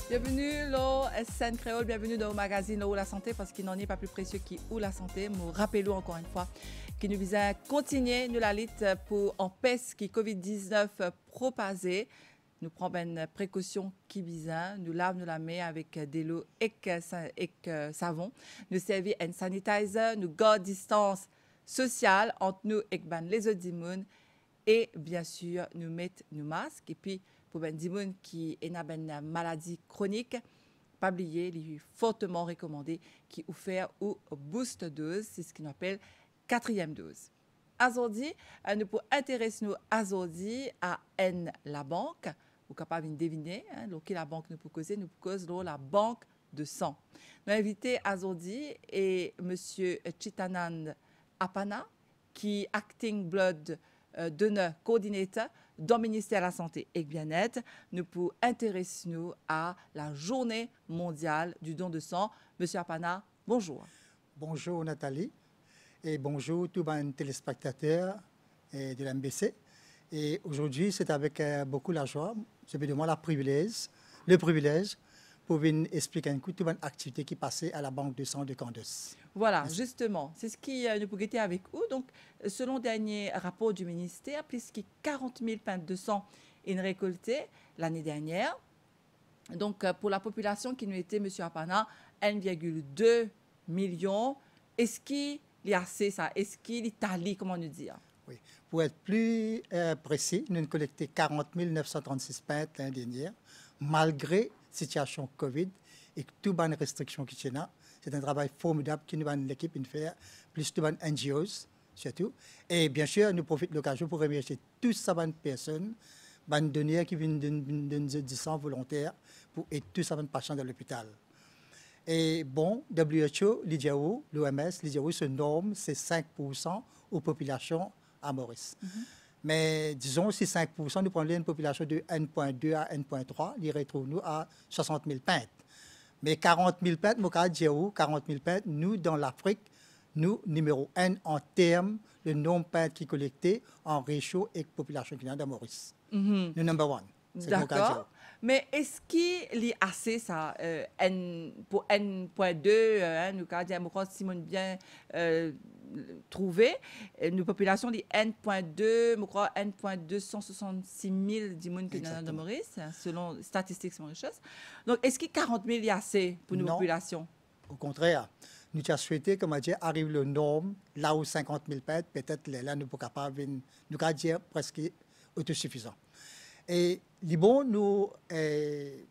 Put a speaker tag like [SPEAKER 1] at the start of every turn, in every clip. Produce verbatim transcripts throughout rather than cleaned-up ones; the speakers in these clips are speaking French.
[SPEAKER 1] Bienvenue, là, S N Créole, bienvenue dans le magazine Où la santé, parce qu'il n'en est pas plus précieux qu'Où la santé. Nous rappelons encore une fois que nous visons continuer nous la lutte pour empêcher que covid dix-neuf propage. Nous prenons une précaution qui vise, nous lavons la main avec de l'eau et savon. Nous servons un sanitizer, nous gardons distance sociale entre nous et les autres immunes. Et bien sûr, nous mettons nos masques. Et puis, pour les gens qui ont une maladie chronique, pas oublier, il est fortement recommandé qui ou faire ou boost dose, c'est ce qu'on appelle quatrième dose. Aujourd'hui, nous pouvons intéresser nous aujourd'hui à N la banque. Vous êtes capable de deviner, hein, qui la banque nous peut causer, nous peut causer la banque de sang. Nous avons invité aujourd'hui et Monsieur Chitanand Apana, qui est acting blood euh, donor coordinator dans le ministère de la Santé et Bien-être, nous pouvons intéresser nous à la journée mondiale du don de sang. Monsieur Apana, bonjour.
[SPEAKER 2] Bonjour Nathalie et bonjour tous les téléspectateurs de l'M B C. Et aujourd'hui, c'est avec beaucoup de joie, je vais demander la privilège, le privilège pour venir expliquer un coup toute l'activité qui passait à la Banque de sang de Candace.
[SPEAKER 1] Voilà, Merci. Justement, c'est ce qui euh, nous peut guetter avec vous. Donc, selon le dernier rapport du ministère, plus de quarante mille pintes de sang sont récoltées l'année dernière. Donc, euh, pour la population qui nous était, M. Apana, un virgule deux million. Est-ce qu'il y a assez ça? Est-ce qu'il est allé, comment nous dire?
[SPEAKER 2] Oui. Pour être plus euh, précis, nous avons collecté quarante mille neuf cent trente-six pintes l'année dernière, malgré la situation Covid et toutes les restrictions qui sont là. C'est un travail formidable que nous avons l'équipe fait, plus de N G Os surtout. Et bien sûr, nous profitons de l'occasion pour remercier toutes ces personnes, les donneurs qui viennent de du sang volontaire pour aider tous ces patients dans l'hôpital. Et bon, W H O, l'I D A O, l'O M S, l'I D A O se norme, c'est cinq pour cent aux populations à Maurice. Mm-hmm. Mais disons, si cinq pour cent, nous prenons une population de un virgule deux à un virgule trois, il retrouve nous à soixante mille pintes. Mais quarante mille pintes, quarante mille pintes, nous, dans l'Afrique, nous, numéro un en termes de nombre de pintes qui collectés en ratio avec la population qui est dans Maurice. Mm-hmm. Nous, number one.
[SPEAKER 1] D'accord. Mais est-ce qu'il y a assez ça, euh, N, pour un virgule deux, hein, nous avons Simone bien euh, trouvé, nos populations de un virgule deux, je crois un virgule deux cent soixante-six mille d'immunes de Maurice, hein, selon les statistiques Mauritius. Donc, est-ce que quarante mille y a assez pour nos
[SPEAKER 2] non,
[SPEAKER 1] populations?
[SPEAKER 2] Au contraire, nous avons souhaité, comme on dit, arrive le norme, là où cinquante mille pètes, peut-être là, nous ne pouvons pas, nous avons dire presque autosuffisant. Et bon, nous, eh,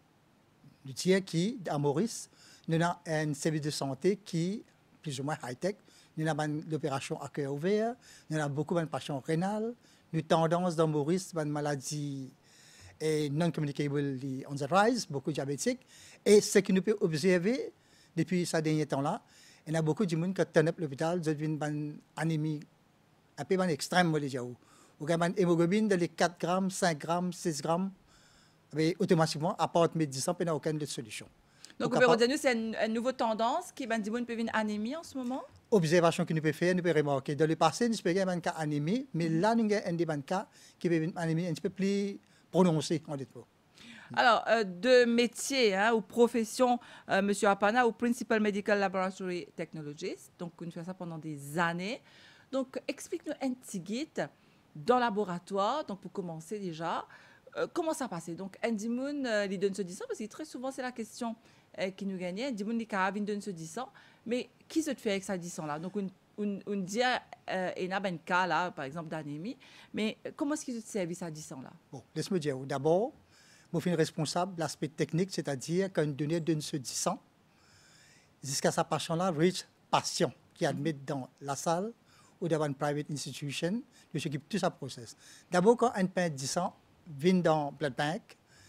[SPEAKER 2] nous disons qu'à Maurice, nous avons un service de santé qui est plus ou moins high-tech. Nous avons l'opération à cœur ouvert, nous avons beaucoup de patients rénales, nous avons tendance dans Maurice, une maladie non-communicable on the rise, beaucoup de diabétiques. Et ce que nous pouvons observer depuis ces derniers temps-là, il y a beaucoup de gens qui ont l'hôpital, ils ont une anémie un peu extrême, ou une hémoglobine de les quatre grammes, cinq grammes, six grammes, mais automatiquement, à part médecin, il n'y a aucune autre solution.
[SPEAKER 1] Donc, vous pouvez dire c'est une, une nouvelle tendance qui peut avoir une anémie en ce moment?
[SPEAKER 2] Observation que nous pouvons faire, nous pouvons remarquer. Dans le passé, nous avons un cas anémie, mais là, nous avons un cas qui peut une anémie un petit peu plus prononcée, en dit.
[SPEAKER 1] Alors, euh, de métier hein, ou profession, euh, M. Apana, ou Principal Medical Laboratory Technologist, donc on fait ça pendant des années. Donc, explique-nous un petit guide dans le laboratoire, donc pour commencer déjà, euh, comment ça passe? Donc, Indimoun, euh, il donne ce dix ans, parce que très souvent, c'est la question euh, qui nous gagne. Indimoun, il a donne ce dix ans, mais qui se fait avec ça dix ans là? Donc, on dit, euh, il y a un cas là, par exemple, d'anémie, mais comment est-ce qu'il se servent ça dix ans là?
[SPEAKER 2] Bon, laisse-moi dire, d'abord, je suis responsable de l'aspect technique, c'est-à-dire qu'une donnée donne ce dix ans, jusqu'à sa patient-là, reach patient qui admet dans la salle ou dans une private institution, je s'occupe de tout ce process. D'abord, quand un pain dix ans vient dans le blood bank,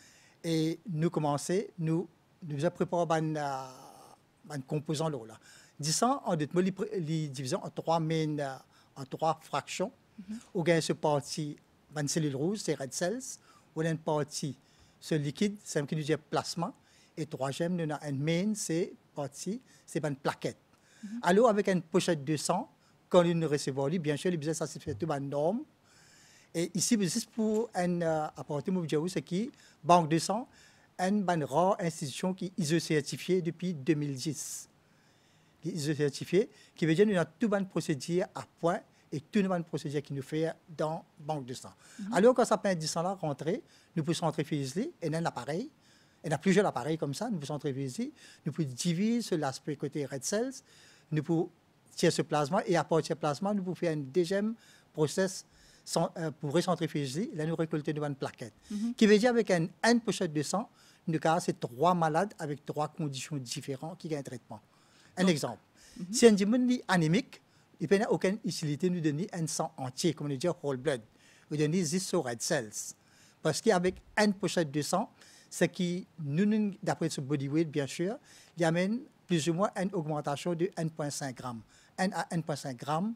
[SPEAKER 2] et nous commençons, nous, nous préparons une, uh, une composant là. dix ans, on les division en trois main, en trois fractions. Mm-hmm. Ou bien ce parti, une cellule rouge, c'est red cells, ou une partie, ce liquide, c'est ce qui nous dit plasma. Et troisième, nous avons une main, c'est partie, c'est une plaquette. Mm-hmm. Alors, avec une pochette de sang, quand nous recevons, bien sûr, les business, ça se fait tout en norme. Et ici, juste pour un uh, apporter mon vidéo, c'est qui, banque de sang, une bonne rare institution qui est I S O certifiée depuis deux mille dix. Qui est I S O certifiée, qui veut dire que nous avons tout bonne procédure à point et toute bonne procédure qui nous fait dans la banque de sang. Mm-hmm. Alors, quand ça peut être du sang là rentrer, nous pouvons rentrer physiquement et un appareil. Il y a plusieurs appareils comme ça, nous pouvons rentrer physiquement, nous pouvons diviser sur l'aspect côté red cells, nous pouvons tirer ce plasma et à partir du plasma, nous pouvons faire un deuxième process sans, euh, pour recentrifuger, là nous récolter une plaquette. Mm-hmm. Qui veut dire avec un, une pochette de sang, nous avons c'est trois malades avec trois conditions différentes qui ont un traitement. Un Donc, exemple, mm-hmm. si un diamant est anémique, il n'y a aucune utilité de nous donner un sang entier, comme on dit whole blood, ou donner juste red cells. Parce qu'avec une pochette de sang, ce qui, nous, d'après ce body weight, bien sûr, il amène plus ou moins une augmentation de un virgule cinq grammes. un à un virgule cinq grammes.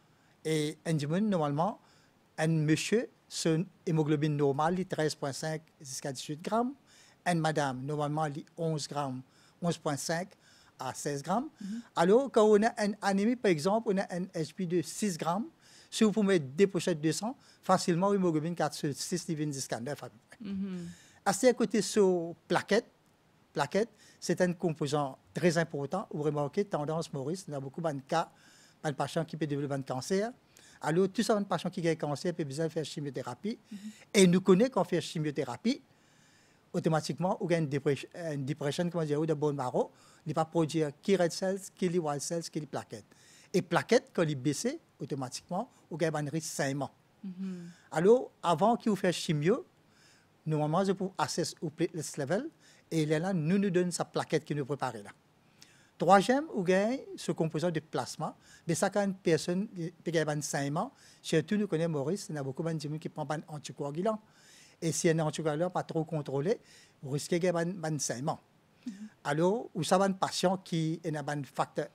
[SPEAKER 2] Et un diamant, normalement, un monsieur, son hémoglobine normale, est treize virgule cinq jusqu'à dix-huit grammes. Une madame, normalement, est onze grammes, onze virgule cinq à seize grammes. Mm-hmm. Alors, quand on a une anémie, par exemple, on a un H B de six grammes. Si vous pouvez mettre des pochettes de sang, facilement, l'hémoglobine quatre sur six, jusqu'à neuf à peu près. Mm-hmm. À ce côté, sur plaquette, plaquette, c'est un composant très important. Vous remarquez, tendance Maurice, il y a beaucoup de cas, de patients qui peuvent développer un cancer. Alors, tous ces patients qui ont un cancer peuvent besoin de faire chimiothérapie. Mm-hmm. Et nous connaissons qu'on fait chimiothérapie, automatiquement, on a une dépression, une dépression comment dire, de bone marrow, il ne va pas produire qui red cells, qui les white cells, qui les plaquettes. Et plaquettes, quand ils baissent, automatiquement, on a un risque saignement. Mm-hmm. Alors, avant qu'il vous fasse chimio, normalement, je peux assess au platelet level et là, nous nous donne sa plaquette qui nous prépare là. Troisième, on gagne ce composant de plasma. Mais ça, quand une personne qui a un saignement, surtout nous connaissons Maurice, il y a beaucoup de gens qui prennent un anticoagulant. Et si un anticoagulant n'est pas trop contrôlé, vous risquez d'avoir un saignement. Mm-hmm. Alors, vous avez un patient qui a un facteur,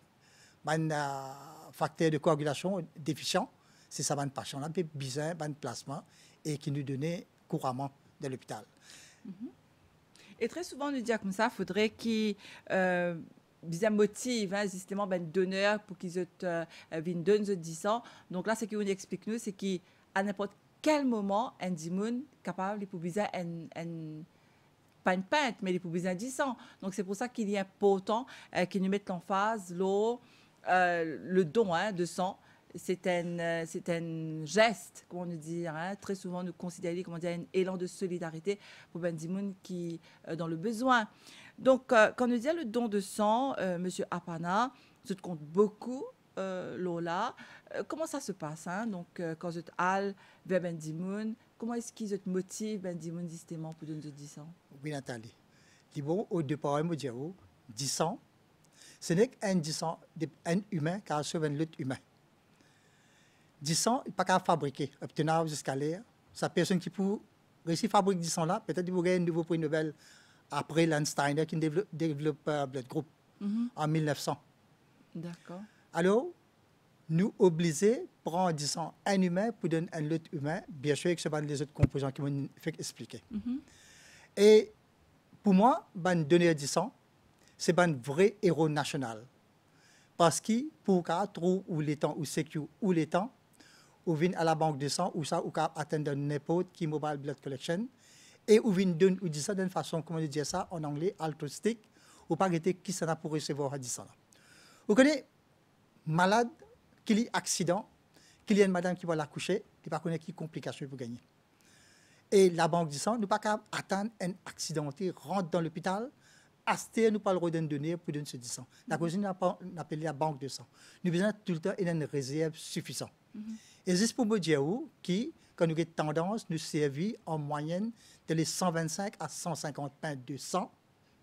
[SPEAKER 2] un facteur de coagulation déficient, c'est ça, un patient là, qui a besoin d'un plasma et qui nous donne couramment de l'hôpital.
[SPEAKER 1] Mm-hmm. Et très souvent, on nous dit comme ça, il faudrait qu'ils euh, motivent hein, justement ben, les donneurs pour qu'ils euh, viennent donner dix sang. Donc là, ce qu'on explique nous, c'est qu'à n'importe quel moment, un dimoun capable de pouvoir un, un pas une pinte, mais les pouvoir dix sang. Donc c'est pour ça qu'il est important euh, qu'ils nous mettent en phase l'eau, euh, le don hein, de sang. C'est un, c'est un geste, comment nous dire, hein, très souvent nous considérer comme un élan de solidarité pour ben Dimoun qui euh, dans le besoin. Donc, euh, quand nous dit le don de sang, euh, Monsieur Apana, je te compte beaucoup, euh, Lola. Euh, comment ça se passe hein? Donc, euh, quand je te halle vers ben Dimoun, comment est-ce qu'ils te motivent ben Dimoun justement pour donner du sang?
[SPEAKER 2] Oui, Nathalie. Bon, au départ, je dis dix sang, ce n'est qu'un dix sang, un humain qui a sauvé un autre humain. dix sang, il n'est pas qu'à fabriquer, obtenir jusqu'à l'air. Sa personne qui peut réussir à fabriquer dix sang là, peut-être qu'il va gagner un nouveau prix Nobel après Landsteiner qui développe, développe uh, Blood Group mm-hmm. en mille neuf cents.
[SPEAKER 1] D'accord.
[SPEAKER 2] Alors, nous obligés à prendre dix sang un humain pour donner un autre humain, bien sûr que ce sont les autres composants qui m'ont fait expliquer. Mm-hmm. Et pour moi, ben donner dix sang, c'est un vrai héros national. Parce que pour qu'à trouver où les temps, ou sécure, où les temps, ou vient à la banque de sang, ou ça, ou qu'à atteindre n'importe qui mobile blood collection, et ou vient donner, ou dit ça d'une façon, comment dire ça en anglais, altruistique, ou pas guetter qui ça pour recevoir à dix sang là. Vous connaissez, malade, qu'il y ait accident, qu'il y ait une madame qui va l'accoucher, il ne pas connaître qui complication pour gagner. Et la banque de sang, nous pas qu'à attendre un accidenté, rentre dans l'hôpital, acheter, nous pas le droit de donner pour donner ce dix sang. La cause, nous appelle la banque de sang. Nous besoin tout le temps une réserve suffisante. Mm-hmm. Et juste pour me dire qui, quand nous avons tendance, nous servir en moyenne de les cent vingt-cinq à cent cinquante pintes de sang,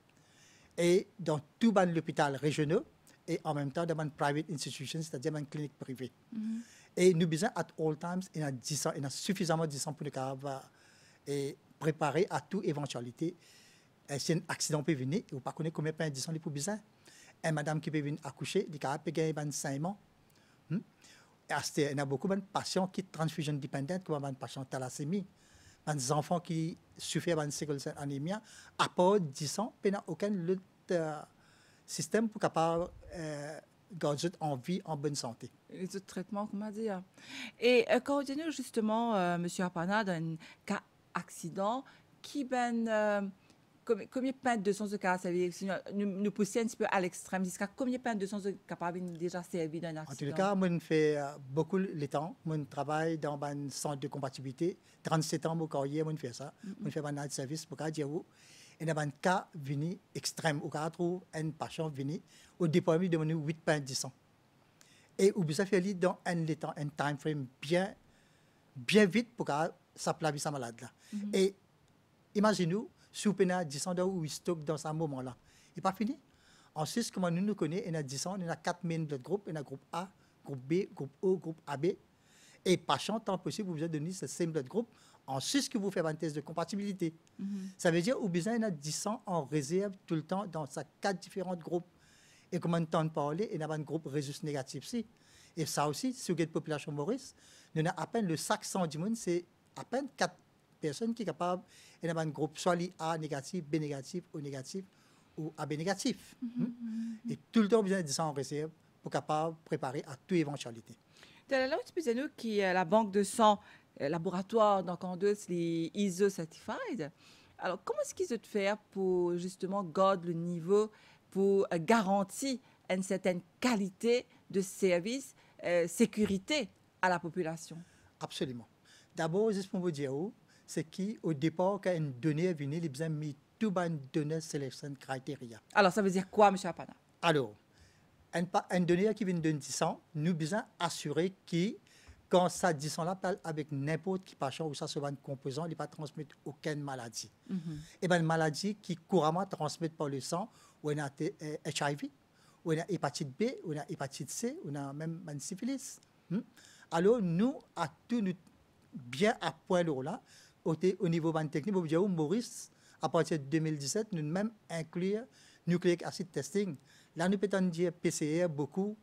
[SPEAKER 2] et dans tout l'hôpital régional, et en même temps dans une private institution, c'est-à-dire une clinique privée. Mm-hmm. Et nous besoin at all times, il y a dix sang, il y a suffisamment de sang pour nous et préparer à toute éventualité. Si un accident peut venir, vous ne connaissez pas combien de dix sang il faut besoin. Une madame qui peut venir accoucher, il peut gagner un saignement. Hmm? Il y a beaucoup de patients qui sont transfusion dépendants, comme des patients de thalassémie, des enfants qui souffrent de sickle cell anémia, à part dix sang, il n'y a aucun autre euh, système pour capable euh, garder en vie, en bonne santé.
[SPEAKER 1] Les autres traitements, comment dire. Et euh, quand on est justement, euh, M. Apana, dans un cas accident, qui ben, euh, Combien, combien de pintes de sang de cas, ça veut dire, si nous, nous poussons un petit peu à l'extrême, jusqu'à combien de pintes de sang de capable déjà servi d'un accident?
[SPEAKER 2] En tout cas, moi, je fais euh, beaucoup le temps. Moi, je travaille dans un centre de compatibilité. trente-sept ans, mon carrière, moi, je fais ça. Mm -hmm. Je fais un service pour dire où. Et dans un cas venu extrême, où on trouve un patient venu, au départ, il demande huit pintes de sang. Et où ça fait dans un, temps, un time frame bien, bien vite pour que ça plaise sa malade là. Mm -hmm. Et imaginez-nous, si on a dix ans où il stocke dans ce moment-là. Il n'est pas fini. En Suisse, comme nous nous connaissons, il y a dix ans, il y a quatre main blood group, il y a groupe A, groupe B, groupe O, groupe A B. Et par chance, tant possible, vous besoin de donner ce same blood group. En Suisse, que vous faites un test de compatibilité. Mm-hmm. Ça veut dire que vous besoin il y a dix ans en réserve tout le temps dans ces quatre différents groupes. Et comme on entend parler, il y a un groupe résus négatif aussi. Et ça aussi, si vous avez une population Maurice, il y a à peine le sac sang du monde, c'est à peine quatre personnes qui sont capables, il y a un groupe soit A négatif, B négatif, O négatif ou A B négatif. Mm-hmm. Hmm? Et tout le temps, besoin de ça en réserve pour capable préparer à toute éventualité.
[SPEAKER 1] Là, tu peux nous qui la banque de sang, laboratoire, donc en deux, les I S O certified. Alors, comment est-ce qu'ils se faire pour justement garder le niveau, pour euh, garantir une certaine qualité de service, euh, sécurité à la population?
[SPEAKER 2] Absolument. D'abord, juste pour vous dire, c'est qu'au départ, quand une donnée est venue, ils ont mis tout les données selection criteria.
[SPEAKER 1] Alors, ça veut dire quoi, M. Apana?
[SPEAKER 2] Alors, un, un donnée qui vient de dix ans, nous devons assurer que quand ça dix ans là parle avec n'importe qui patient ou ça se va un composant, il ne va pas transmettre aucune maladie. Mm-hmm. Et bien, une maladie qui couramment transmet par le sang, ou on a euh, H I V, ou on a hépatite B, ou on a hépatite C, ou on a même une syphilis. Hmm? Alors, nous, à tout, nous, bien à point là, au, au niveau de la technique, vous dire, Maurice, à partir de deux mille dix-sept, nous même inclure nucleic acid testing. Là, nous pouvons dire P C R beaucoup.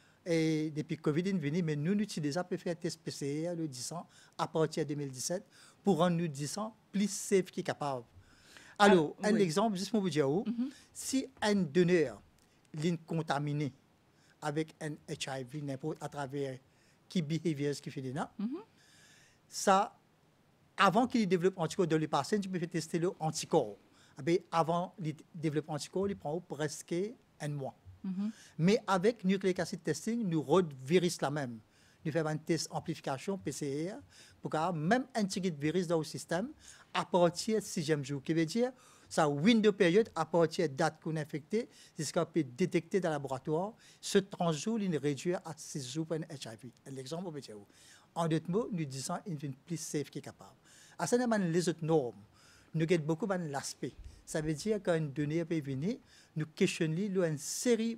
[SPEAKER 2] Et depuis Covid est venu, mais nous, nous utilisons pour faire test P C R le dix ans à partir de deux mille dix-sept pour rendre nous dix ans plus safe qu'il est capable. Alors, ah, un oui. exemple, juste pour vous dire, mm-hmm. si un donneur est contaminé avec un H I V n'importe à travers qui behaviors qui fait des noms, mm-hmm. ça, avant qu'il développe anticorps dans le patient, tu peux faire tester l'anticorps. Avant qu'il développe anticorps, il prend presque un mois. Mm-hmm. Mais avec nucleic acid testing, nous rodons virus la même. Nous faisons un test amplification P C R pour que même intégrer le virus dans le système à partir du sixième jour. Qui veut dire, ça window période à partir de la date qu'on est infecté, jusqu'à peut détecter dans le laboratoire. Ce trente jours, il est réduit à six jours pour un H I V. L'exemple, on peut dire. En d'autres mots, nous disons qu'il est plus safe qu'il est capable. À ce moment, les autres normes, nous avons beaucoup de l'aspect. Ça veut dire qu'une donnée peut venir, nous questionnons une série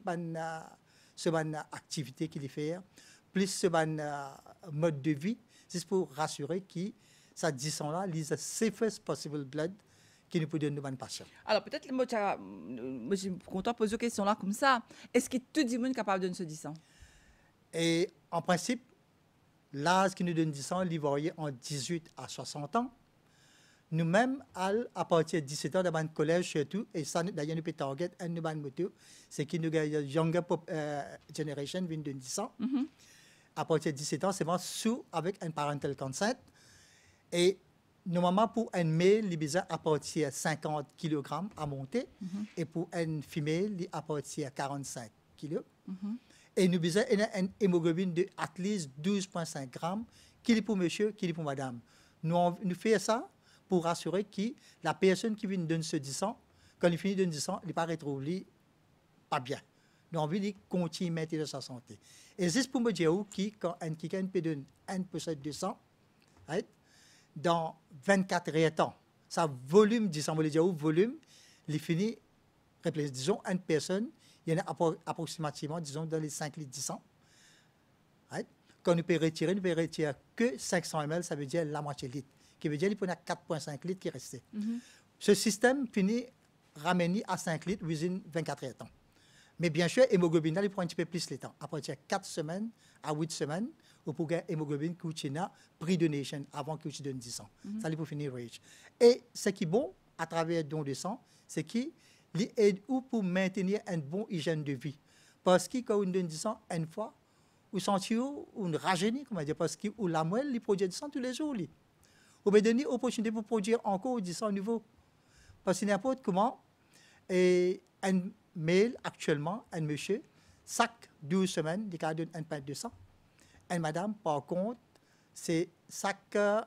[SPEAKER 2] d'activités qu'il fait, plus ce mode de vie, juste pour rassurer que ça dit là, c'est le safest possible blood qui nous peut donner aux patients.
[SPEAKER 1] Alors peut-être, moi, je suis content de poser une question là comme ça. Est-ce que tout le monde est capable de nous se dire?
[SPEAKER 2] Et en principe, l'âge qui nous donne dix ans, il varie en dix-huit à soixante ans. Nous-mêmes, à partir de dix-sept ans, dans le collège, surtout, et ça, d'ailleurs, nous pouvons target un nouvel moteur, c'est que nous avons une younger uh, generation, vingt de dix ans. Mm-hmm. À partir de dix-sept ans, c'est vraiment sous avec un parental consent. Et normalement, pour un mâle, il besoin à partir de cinquante kilogrammes à monter, mm-hmm. et pour une femelle, il à partir de quarante-cinq kilos. Mm-hmm. Et nous avons une hémoglobine de at least douze virgule cinq grammes, qui est pour monsieur, qui est pour madame. Nous, nous faisons ça pour assurer que la personne qui vient de donner ce dix ans, quand il finit de donner dix ans, il ne va pas retrouver pas bien. Nous avons envie de continuer à maintenir sa santé. Et juste pour me dire que quand un quelqu'un peut donner un pour cent de sang, right, dans vingt-quatre heures de temps, sa volume, disons, volume, il finit, disons, une personne, il y en a approximativement, disons, dans les cinq litres de sang. Right? Quand nous pouvons retirer, nous pouvons retirer que cinq cents millilitres, ça veut dire la moitié litre. Qui veut dire qu'il y a quatre virgule cinq litres qui restent. Mm-hmm. Ce système finit ramené à cinq litres within vingt-quatre heures de temps. Mais bien sûr, l'hémoglobine, il prend un petit peu plus de temps. À partir de quatre semaines à huit semaines, vous pouvez l'hémoglobine qui est pre-donation, avant que vous donne dix ans. Mm-hmm. Ça, il faut finir rage. Et ce qui est bon, à travers le don de sang, c'est qu'il aide pour maintenir une bonne hygiène de vie. Parce que quand on donne dix ans, une fois, vous sentez une rajeunir, comment dire, parce que la moelle, il produit du sang tous les jours. Vous pouvez donner l'opportunité pour produire encore du sang nouveau. Parce que n'importe comment, et un mail actuellement, un monsieur, chaque douze semaines, il donne un pain de sang. Et madame, par contre, c'est chaque euh,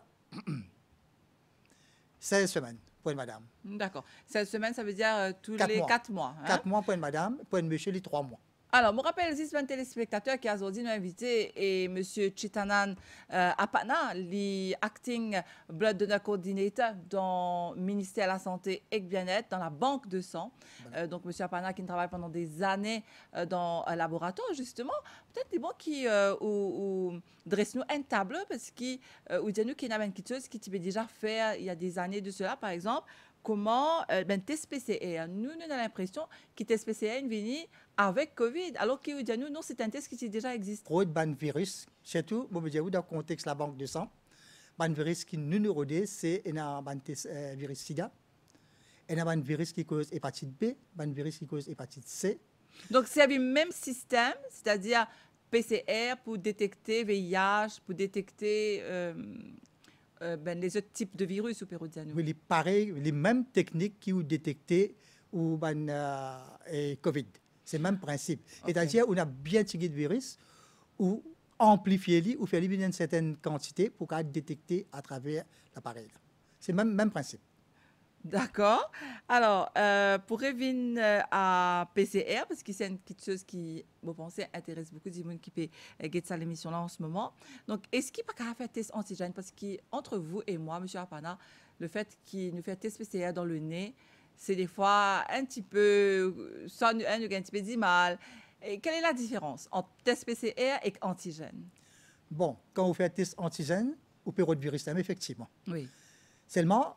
[SPEAKER 2] seize semaines pour une madame.
[SPEAKER 1] D'accord. Cette semaine, ça veut dire euh, tous
[SPEAKER 2] Quatre
[SPEAKER 1] les
[SPEAKER 2] mois.
[SPEAKER 1] quatre mois. Hein?
[SPEAKER 2] Quatre mois pour une madame, pour un monsieur, les trois mois.
[SPEAKER 1] Alors, je me rappelle juste un téléspectateur qui a aujourd'hui nous invité et M. Chitanan euh, Apana, l'acting blood donor coordinator dans le ministère de la Santé et du Bien-être, dans la banque de sang. Euh, donc, M. Apana qui travaille pendant des années euh, dans un laboratoire, justement. Peut-être des bons qui euh, ou, ou dressent-nous un tableau parce qu'ils euh, ou disent-nous qu'il y a une chose qui tu déjà fait il y a des années de cela, par exemple. Comment euh, ben, test P C R, nous, nous avons l'impression que test P C R est venu avec Covid, alors que nous, non, c'est un test qui déjà existe.
[SPEAKER 2] Trop de ban virus, surtout, dans le contexte de la banque de sang, ban virus qui nous nous rodé, c'est un euh, virus sida, un ban virus qui cause hépatite B, ban virus qui cause hépatite C.
[SPEAKER 1] Donc, c'est le même système, c'est-à-dire P C R pour détecter V I H, pour détecter euh, euh, ben, les autres types de virus ou pérodicane.
[SPEAKER 2] Oui, les pareils, les mêmes techniques qui ont détecté ou ban euh, Covid. C'est le même principe. Okay. C'est-à-dire qu'on a bien tiré le virus ou amplifié ou fait une certaine quantité pour qu'elle détecter à travers l'appareil. C'est le même, même principe.
[SPEAKER 1] D'accord. Alors, euh, pour revenir à P C R, parce que c'est une petite chose qui, vous pensez, intéresse beaucoup de gens qui peuvent regarder ça l'émission-là en ce moment. Donc, est-ce qu'il n'y a pas qu'à faire test antigène? Parce qu'entre vous et moi, M. Apana, le fait qu'il nous fait test P C R dans le nez, c'est des fois un petit peu, ça nous a un petit peu dit mal. Et quelle est la différence entre test P C R et antigène?
[SPEAKER 2] Bon, quand vous faites test antigène, vous pouvez le virus, effectivement.
[SPEAKER 1] Oui.
[SPEAKER 2] Seulement,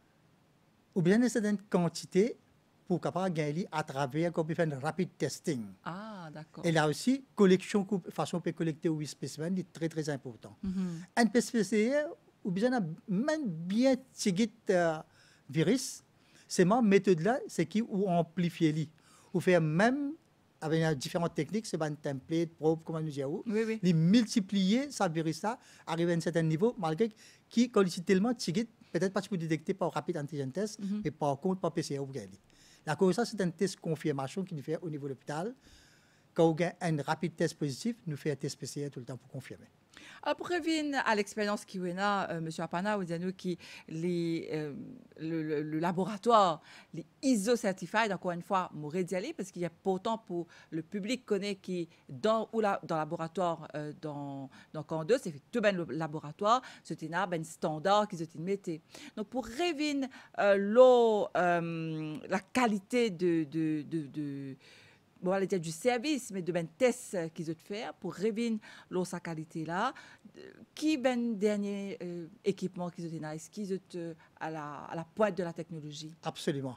[SPEAKER 2] ou bien une certaine quantité pour capable gagner à travers qu'on peut faire un rapid testing.
[SPEAKER 1] Ah, d'accord.
[SPEAKER 2] Et là aussi, collection, façon de collecter huit spécimens est très très important.
[SPEAKER 1] Mm-hmm.
[SPEAKER 2] Un P C R, ou bien même bien tigit euh, virus, c'est ma méthode là, c'est qui ou amplifier ou faire même avec différentes techniques, c'est un template, probe, comment nous dire,
[SPEAKER 1] oui, oui.
[SPEAKER 2] les multiplier ça virus là, arriver à un certain niveau, malgré qui quand il est tellement tigit, peut-être pas pour détecter par rapide antigène test, mm-hmm. mais par contre par P C R ou gagner. La cause ça c'est un test confirmation qui nous fait au niveau de l'hôpital. Quand on a un rapide test positif, nous fait un test P C R tout le temps pour confirmer.
[SPEAKER 1] Alors, pour revenir à l'expérience qui est là, euh, M. Apana, vous dites qui les, euh, le, le, le laboratoire, les I S O certified, encore une fois, m'aurait d'y aller parce qu'il y a pourtant pour le public connaît qui dans ou la, dans le laboratoire euh, dans dans Camp deux, c'est tout ben le laboratoire, c'est un ben standard qu'ils ont mis. Donc pour revenir euh, l'eau, euh, la qualité de de, de, de bon, on va dire du service, mais de ben tests qu'ils ont fait pour révéler sa qualité là. Qui ben dernier euh, équipement qu'ils ont est-ce qu'ils ont euh, à la à la pointe de la technologie?
[SPEAKER 2] Absolument.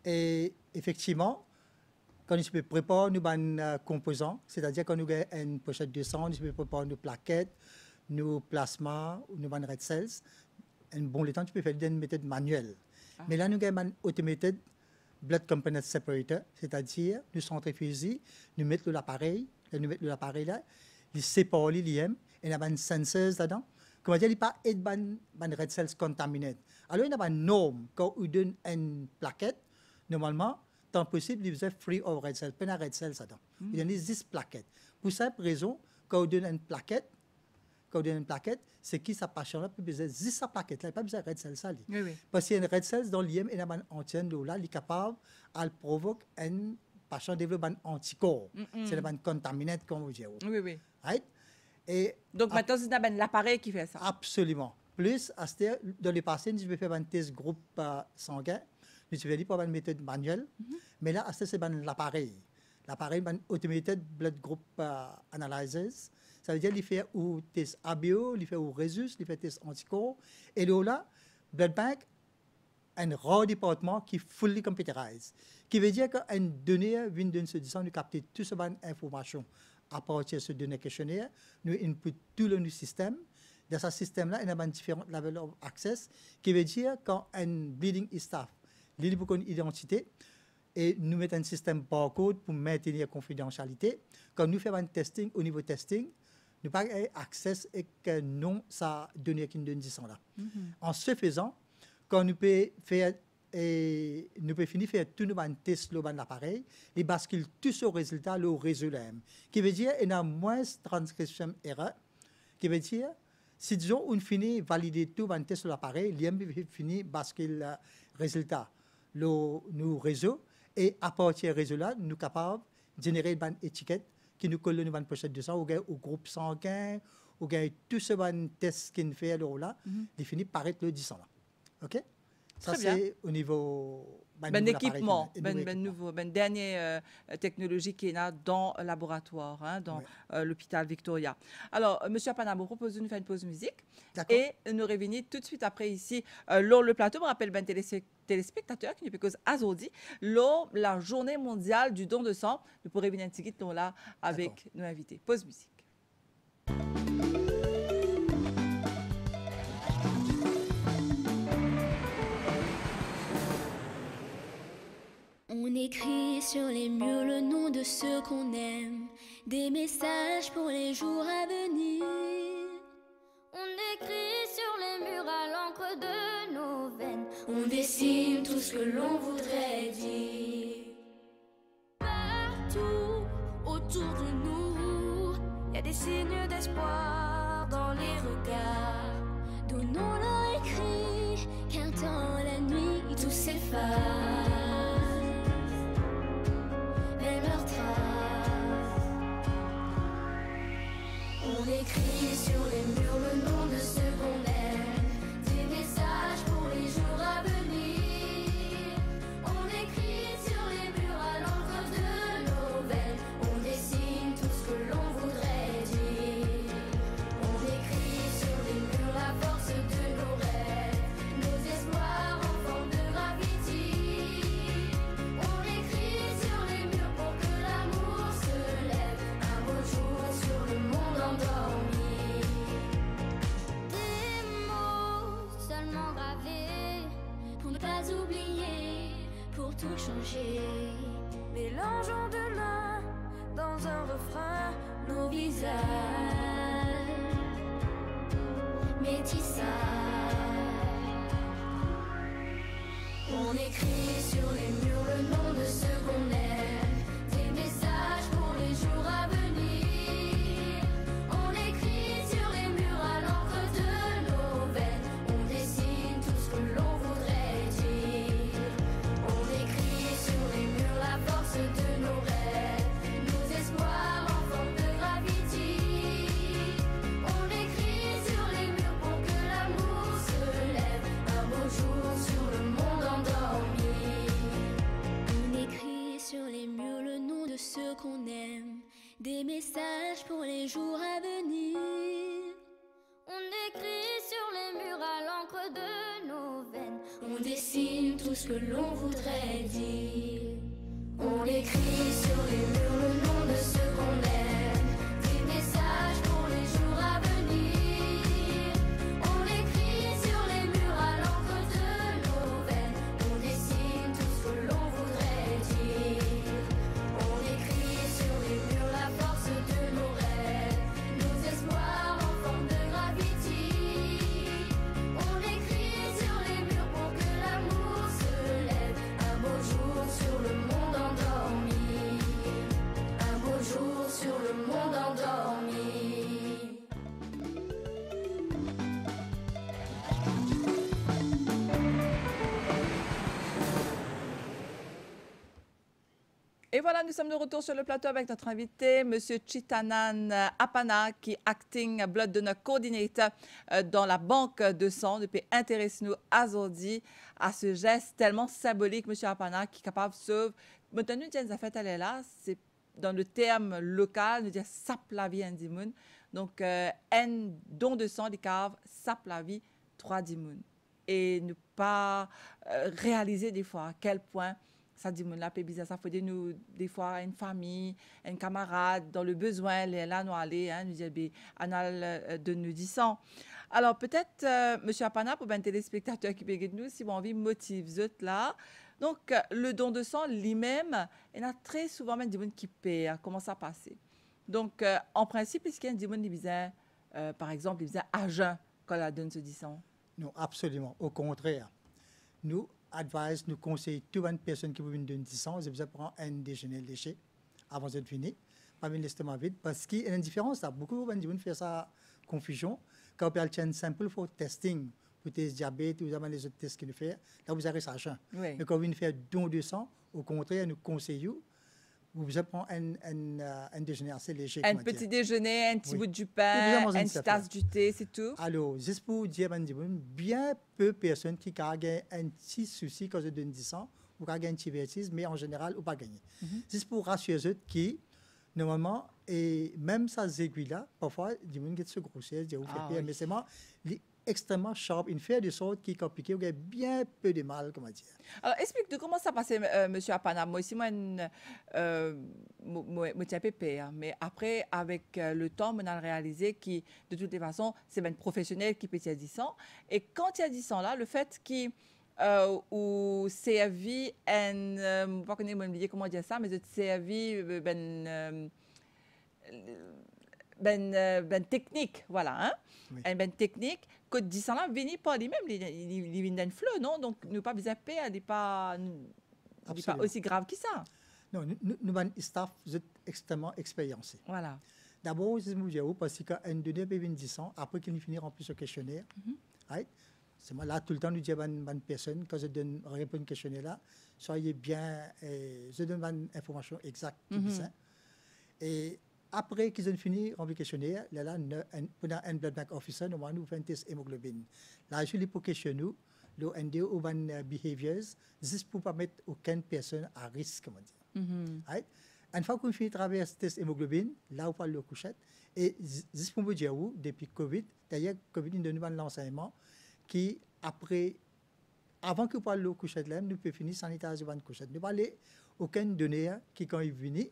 [SPEAKER 2] Et effectivement, quand nous peut préparer nos ben composants, c'est-à-dire quand nous avons une pochette de sang, nous peut préparer nos plaquettes, nos plasmas, nos ben red cells. Un bon temps, tu peux faire une méthode manuelle. Ah. Mais là, nous avons une automated blood component separator, c'est-à-dire nous centrifusons, nous mettons l'appareil, nous mettons l'appareil là, nous séparons l'I M, et nous avons un sensor là-dedans. Comment dire, il n'y a pas de red cells contaminés. Alors, il y a une norme, quand on donne une plaquette, normalement, tant possible, il faisait free of red cells, pas de red cells là-dedans. Mm. Il y a dix plaquettes. Pour cette raison, quand on donne une plaquette, quand on donne une plaquette, c'est qui sa patient-là peut besoin de dix plaquettes là, il n'y a pas besoin de red cells ça.
[SPEAKER 1] Oui, oui.
[SPEAKER 2] Parce qu'il y a une red cells dans l'I M et une antienne là, il est capable, elle provoque un patient développe un anticorps. Mm-hmm. C'est un contaminé comme vous dites.
[SPEAKER 1] Oui, oui.
[SPEAKER 2] Right? Et
[SPEAKER 1] donc maintenant, c'est ben l'appareil qui fait ça.
[SPEAKER 2] Absolument. Plus, à ce dans le passé, je vais faire un test groupe euh, sanguin, je vais aller pour une méthode manuelle, mm-hmm. mais là, c'est ben l'appareil. L'appareil, ben automated blood group uh, analyzers. Ça veut dire qu'il fait un test A B O, il fait un résus, il fait un test anticorps. Et là, Blood Bank, un rare département qui est fully computerized. Qui veut dire qu'une donnée vient d'une solution, nous captons toute cette information à partir de ce données questionnaire, nous input tout le système. Dans ce système-là, il y a différents levels of access, qui veut dire quand un bleeding is staff, il faut une identité, et nous mettons un système barcode pour maintenir la confidentialité. Quand nous faisons un testing, au niveau testing, nous n'avons pas accès et que non, ça donne qui nous donne dix ans là. Mm-hmm. En ce faisant, quand nous pouvons faire et nous pouvons finir faire tous nos tests de l'appareil, et bascule tous au résultat, le résultat. Qui veut dire qu'il y a moins de transcription erreur, qui veut dire, si disons, on finit valider tout les tests de l'appareil, l'I M finit basculer le résultat, le nous réseau, et à partir du résultat, nous sommes capables de générer une étiquette qui nous colle dans une pochette de sang, ou au groupe sanguin, ou tout ce test qu'on fait là, mm-hmm. il finit par être le dix ans là. OK? Ça, c'est au niveau
[SPEAKER 1] ben, ben équipement, ben, ben nouveau, ben dernière euh, technologie qui est là dans le laboratoire, hein, dans oui. euh, l'hôpital Victoria. Alors, euh, M. Apana, vous propose de nous faire une pause musique et nous revenir tout de suite après ici. Euh, lors le plateau, je me rappelle ben téléspectateurs qui nous cause Azodi, lors la journée mondiale du don de sang. Nous pourrons revenir un petit peu là avec nos invités. Pause musique.
[SPEAKER 3] On écrit sur les murs le nom de ceux qu'on aime, des messages pour les jours à venir.
[SPEAKER 4] On écrit sur les murs à l'encre de nos veines,
[SPEAKER 3] on dessine tout ce que l'on voudrait dire.
[SPEAKER 4] Partout autour de nous, il y a des signes d'espoir dans les regards.
[SPEAKER 3] Donnons-leur écrit, qu'un temps la nuit tout s'efface.
[SPEAKER 4] On écrit sur les murs le nom de ceux qu'on aime, des messages pour les jours à venir. On écrit sur les murs à l'encre de nos veines, on dessine tout ce que l'on voudrait dire. On écrit sur les murs la force de nos rêves, nos espoirs en forme de gravité. On écrit sur les murs pour que l'amour se lève, un beau jour sur le monde endormi.
[SPEAKER 3] Des mots seulement gravés pour ne pas oublier, pour tout changer.
[SPEAKER 4] Mélangeons demain dans un refrain
[SPEAKER 3] nos visages, métissage.
[SPEAKER 4] On écrit sur les murs le nom de ceux qu'on aime, des messages pour les jours à venir. On écrit sur les murs à l'encre de nos veines, on dessine tout ce que l'on voudrait dire. On écrit sur les murs la force de nos rêves, nos espoirs en forme de gravité. On écrit sur les murs pour que l'amour se lève, un beau jour sur le monde endormi.
[SPEAKER 3] On écrit sur les murs le nom de ceux qu'on aime, des messages pour les jours à venir.
[SPEAKER 4] On écrit sur les murs à l'encre de nos veines,
[SPEAKER 3] on dessine tout ce que l'on voudrait dire.
[SPEAKER 4] On écrit sur les murs le nom de ceux qu'on aime, des messages pour les jours à venir. On écrit sur les murs à l'encre de nos veines, on dessine tout ce que l'on voudrait dire. On écrit sur les murs la force de nos rêves, nos espoirs en forme de gravité. On écrit sur les murs pour que l'amour se lève, un beau jour sur le monde endormi. Un beau jour sur le monde endormi.
[SPEAKER 1] Et voilà, nous sommes de retour sur le plateau avec notre invité, M. Chitanan Apana, qui est Acting Blood Donor Coordinator dans la banque de sang. Depuis intéresse-nous aujourd'hui à ce geste tellement symbolique, M. Apana, qui est capable de sauver. Maintenant, nous disons, fait, elle est là, c'est dans le terme local, nous disons, sape la vie un dimoun. Donc, euh, un don de sang, des caves, sape la vie, trois dimoun. Et ne pas euh, réaliser des fois à quel point ça dit mon la bizarre, ça faut dire nous des fois une famille, un camarade dans le besoin, là nous aller, hein, nous dire anal de nous disant. Alors peut-être euh, Monsieur Apana pour un téléspectateur qui peut nous si vous avez envie motive vous là. Donc le don de sang lui-même, il y a très souvent même des gens qui paient. Comment ça passe? Donc euh, en principe, est-ce qu'il y a des gens qui disent euh, par exemple, ils disent à jeun quand la donne se dit sang?
[SPEAKER 2] Non, absolument. Au contraire, nous advise, nous conseillons toutes les personnes qui viennent d'une dix ans, ils besoin prendre un déjeuner léger avant de venir, pas venir l'estomac vide, parce qu'il y a une différence là. Beaucoup de gens font ça confusion. Quand on parle de simple for testing, pour test diabète, vous avez les autres tests qu'il nous fait, là vous avez ça.
[SPEAKER 1] Oui.
[SPEAKER 2] Mais quand vous faire don de sang, au contraire, nous conseillons, vous besoin prendre un, un, un, un déjeuner assez léger.
[SPEAKER 1] Un petit déjeuner, un petit
[SPEAKER 2] Oui.
[SPEAKER 1] bout du
[SPEAKER 2] Ou
[SPEAKER 1] pain,
[SPEAKER 2] bien manger une
[SPEAKER 1] une petite
[SPEAKER 2] salade.
[SPEAKER 1] tasse du thé, c'est tout.
[SPEAKER 2] Alors, juste pour dire, bien peu de personnes qui ont un petit souci quand ils donnent dix ans, ou qui ont un petit vertige, mais en général, ou pas gagné.
[SPEAKER 1] Mhm.
[SPEAKER 2] Juste pour rassurer eux qui, normalement, et même ces aiguilles-là, parfois, des gens qui se grossissent, des gens
[SPEAKER 1] Ah,
[SPEAKER 2] qui
[SPEAKER 1] oui.
[SPEAKER 2] mais c'est vraiment extrêmement sharp, une fait de sorte qui est compliqué, ou a bien peu de mal, comment dire.
[SPEAKER 1] Alors, explique-nous comment ça passait, euh, monsieur Apana. Moi aussi, moi, une, euh, moi, moi, moi, j'étais pépé, hein. Mais après, avec euh, le temps, on a réalisé que, de toutes les façons, c'est un professionnel qui peut y a dix ans. Et quand il y a dix ans, là, le fait qu'il euh, ou servi un, euh, pas connaître, oublier comment dire ça, mais de servi euh, ben, euh, ben, euh, ben technique, voilà, hein?
[SPEAKER 2] Oui.
[SPEAKER 1] Un ben technique que dix ans là, vini pas lui-même, il il il vient d'un fleu, non? Donc, nous pas besoin de payer, il n'est pas, il est pas
[SPEAKER 2] Absolument.
[SPEAKER 1] aussi grave que ça.
[SPEAKER 2] Non, nous, nous, nous, nous, staff, vous êtes extrêmement expérimentés.
[SPEAKER 1] Voilà.
[SPEAKER 2] D'abord, je vous dis, parce qu'un donné peut venir dix ans, après qu'il finit remplir ce questionnaire,
[SPEAKER 1] Mhm.
[SPEAKER 2] right? C'est moi là, tout le temps, nous disons à une personne, quand je donne réponse au questionnaire là, soyez bien, et je donne une information exacte. qui
[SPEAKER 1] Mhm.
[SPEAKER 2] dit ça. Et après qu'ils ont fini remplir le questionnaire, là, là, nous, un- pour un blood bank officer, nous avons fait un test hémoglobine. Là, je lui pour questionner, le N D O ou les behaviors, juste pour ne pas mettre aucune personne à risque, comment dire.
[SPEAKER 1] Mhm.
[SPEAKER 2] Right? Une fois qu'on finit de travailler ce test hémoglobine, là, on parle de couchette. Et juste pour vous dire, où, depuis Covid, d'ailleurs, Covid, nous donne l'enseignement qui, après, avant que vous parliez de couchette, là, nous pouvons finir sanitaire de couchette. Nous parlons aucune donnée qui, quand il vient,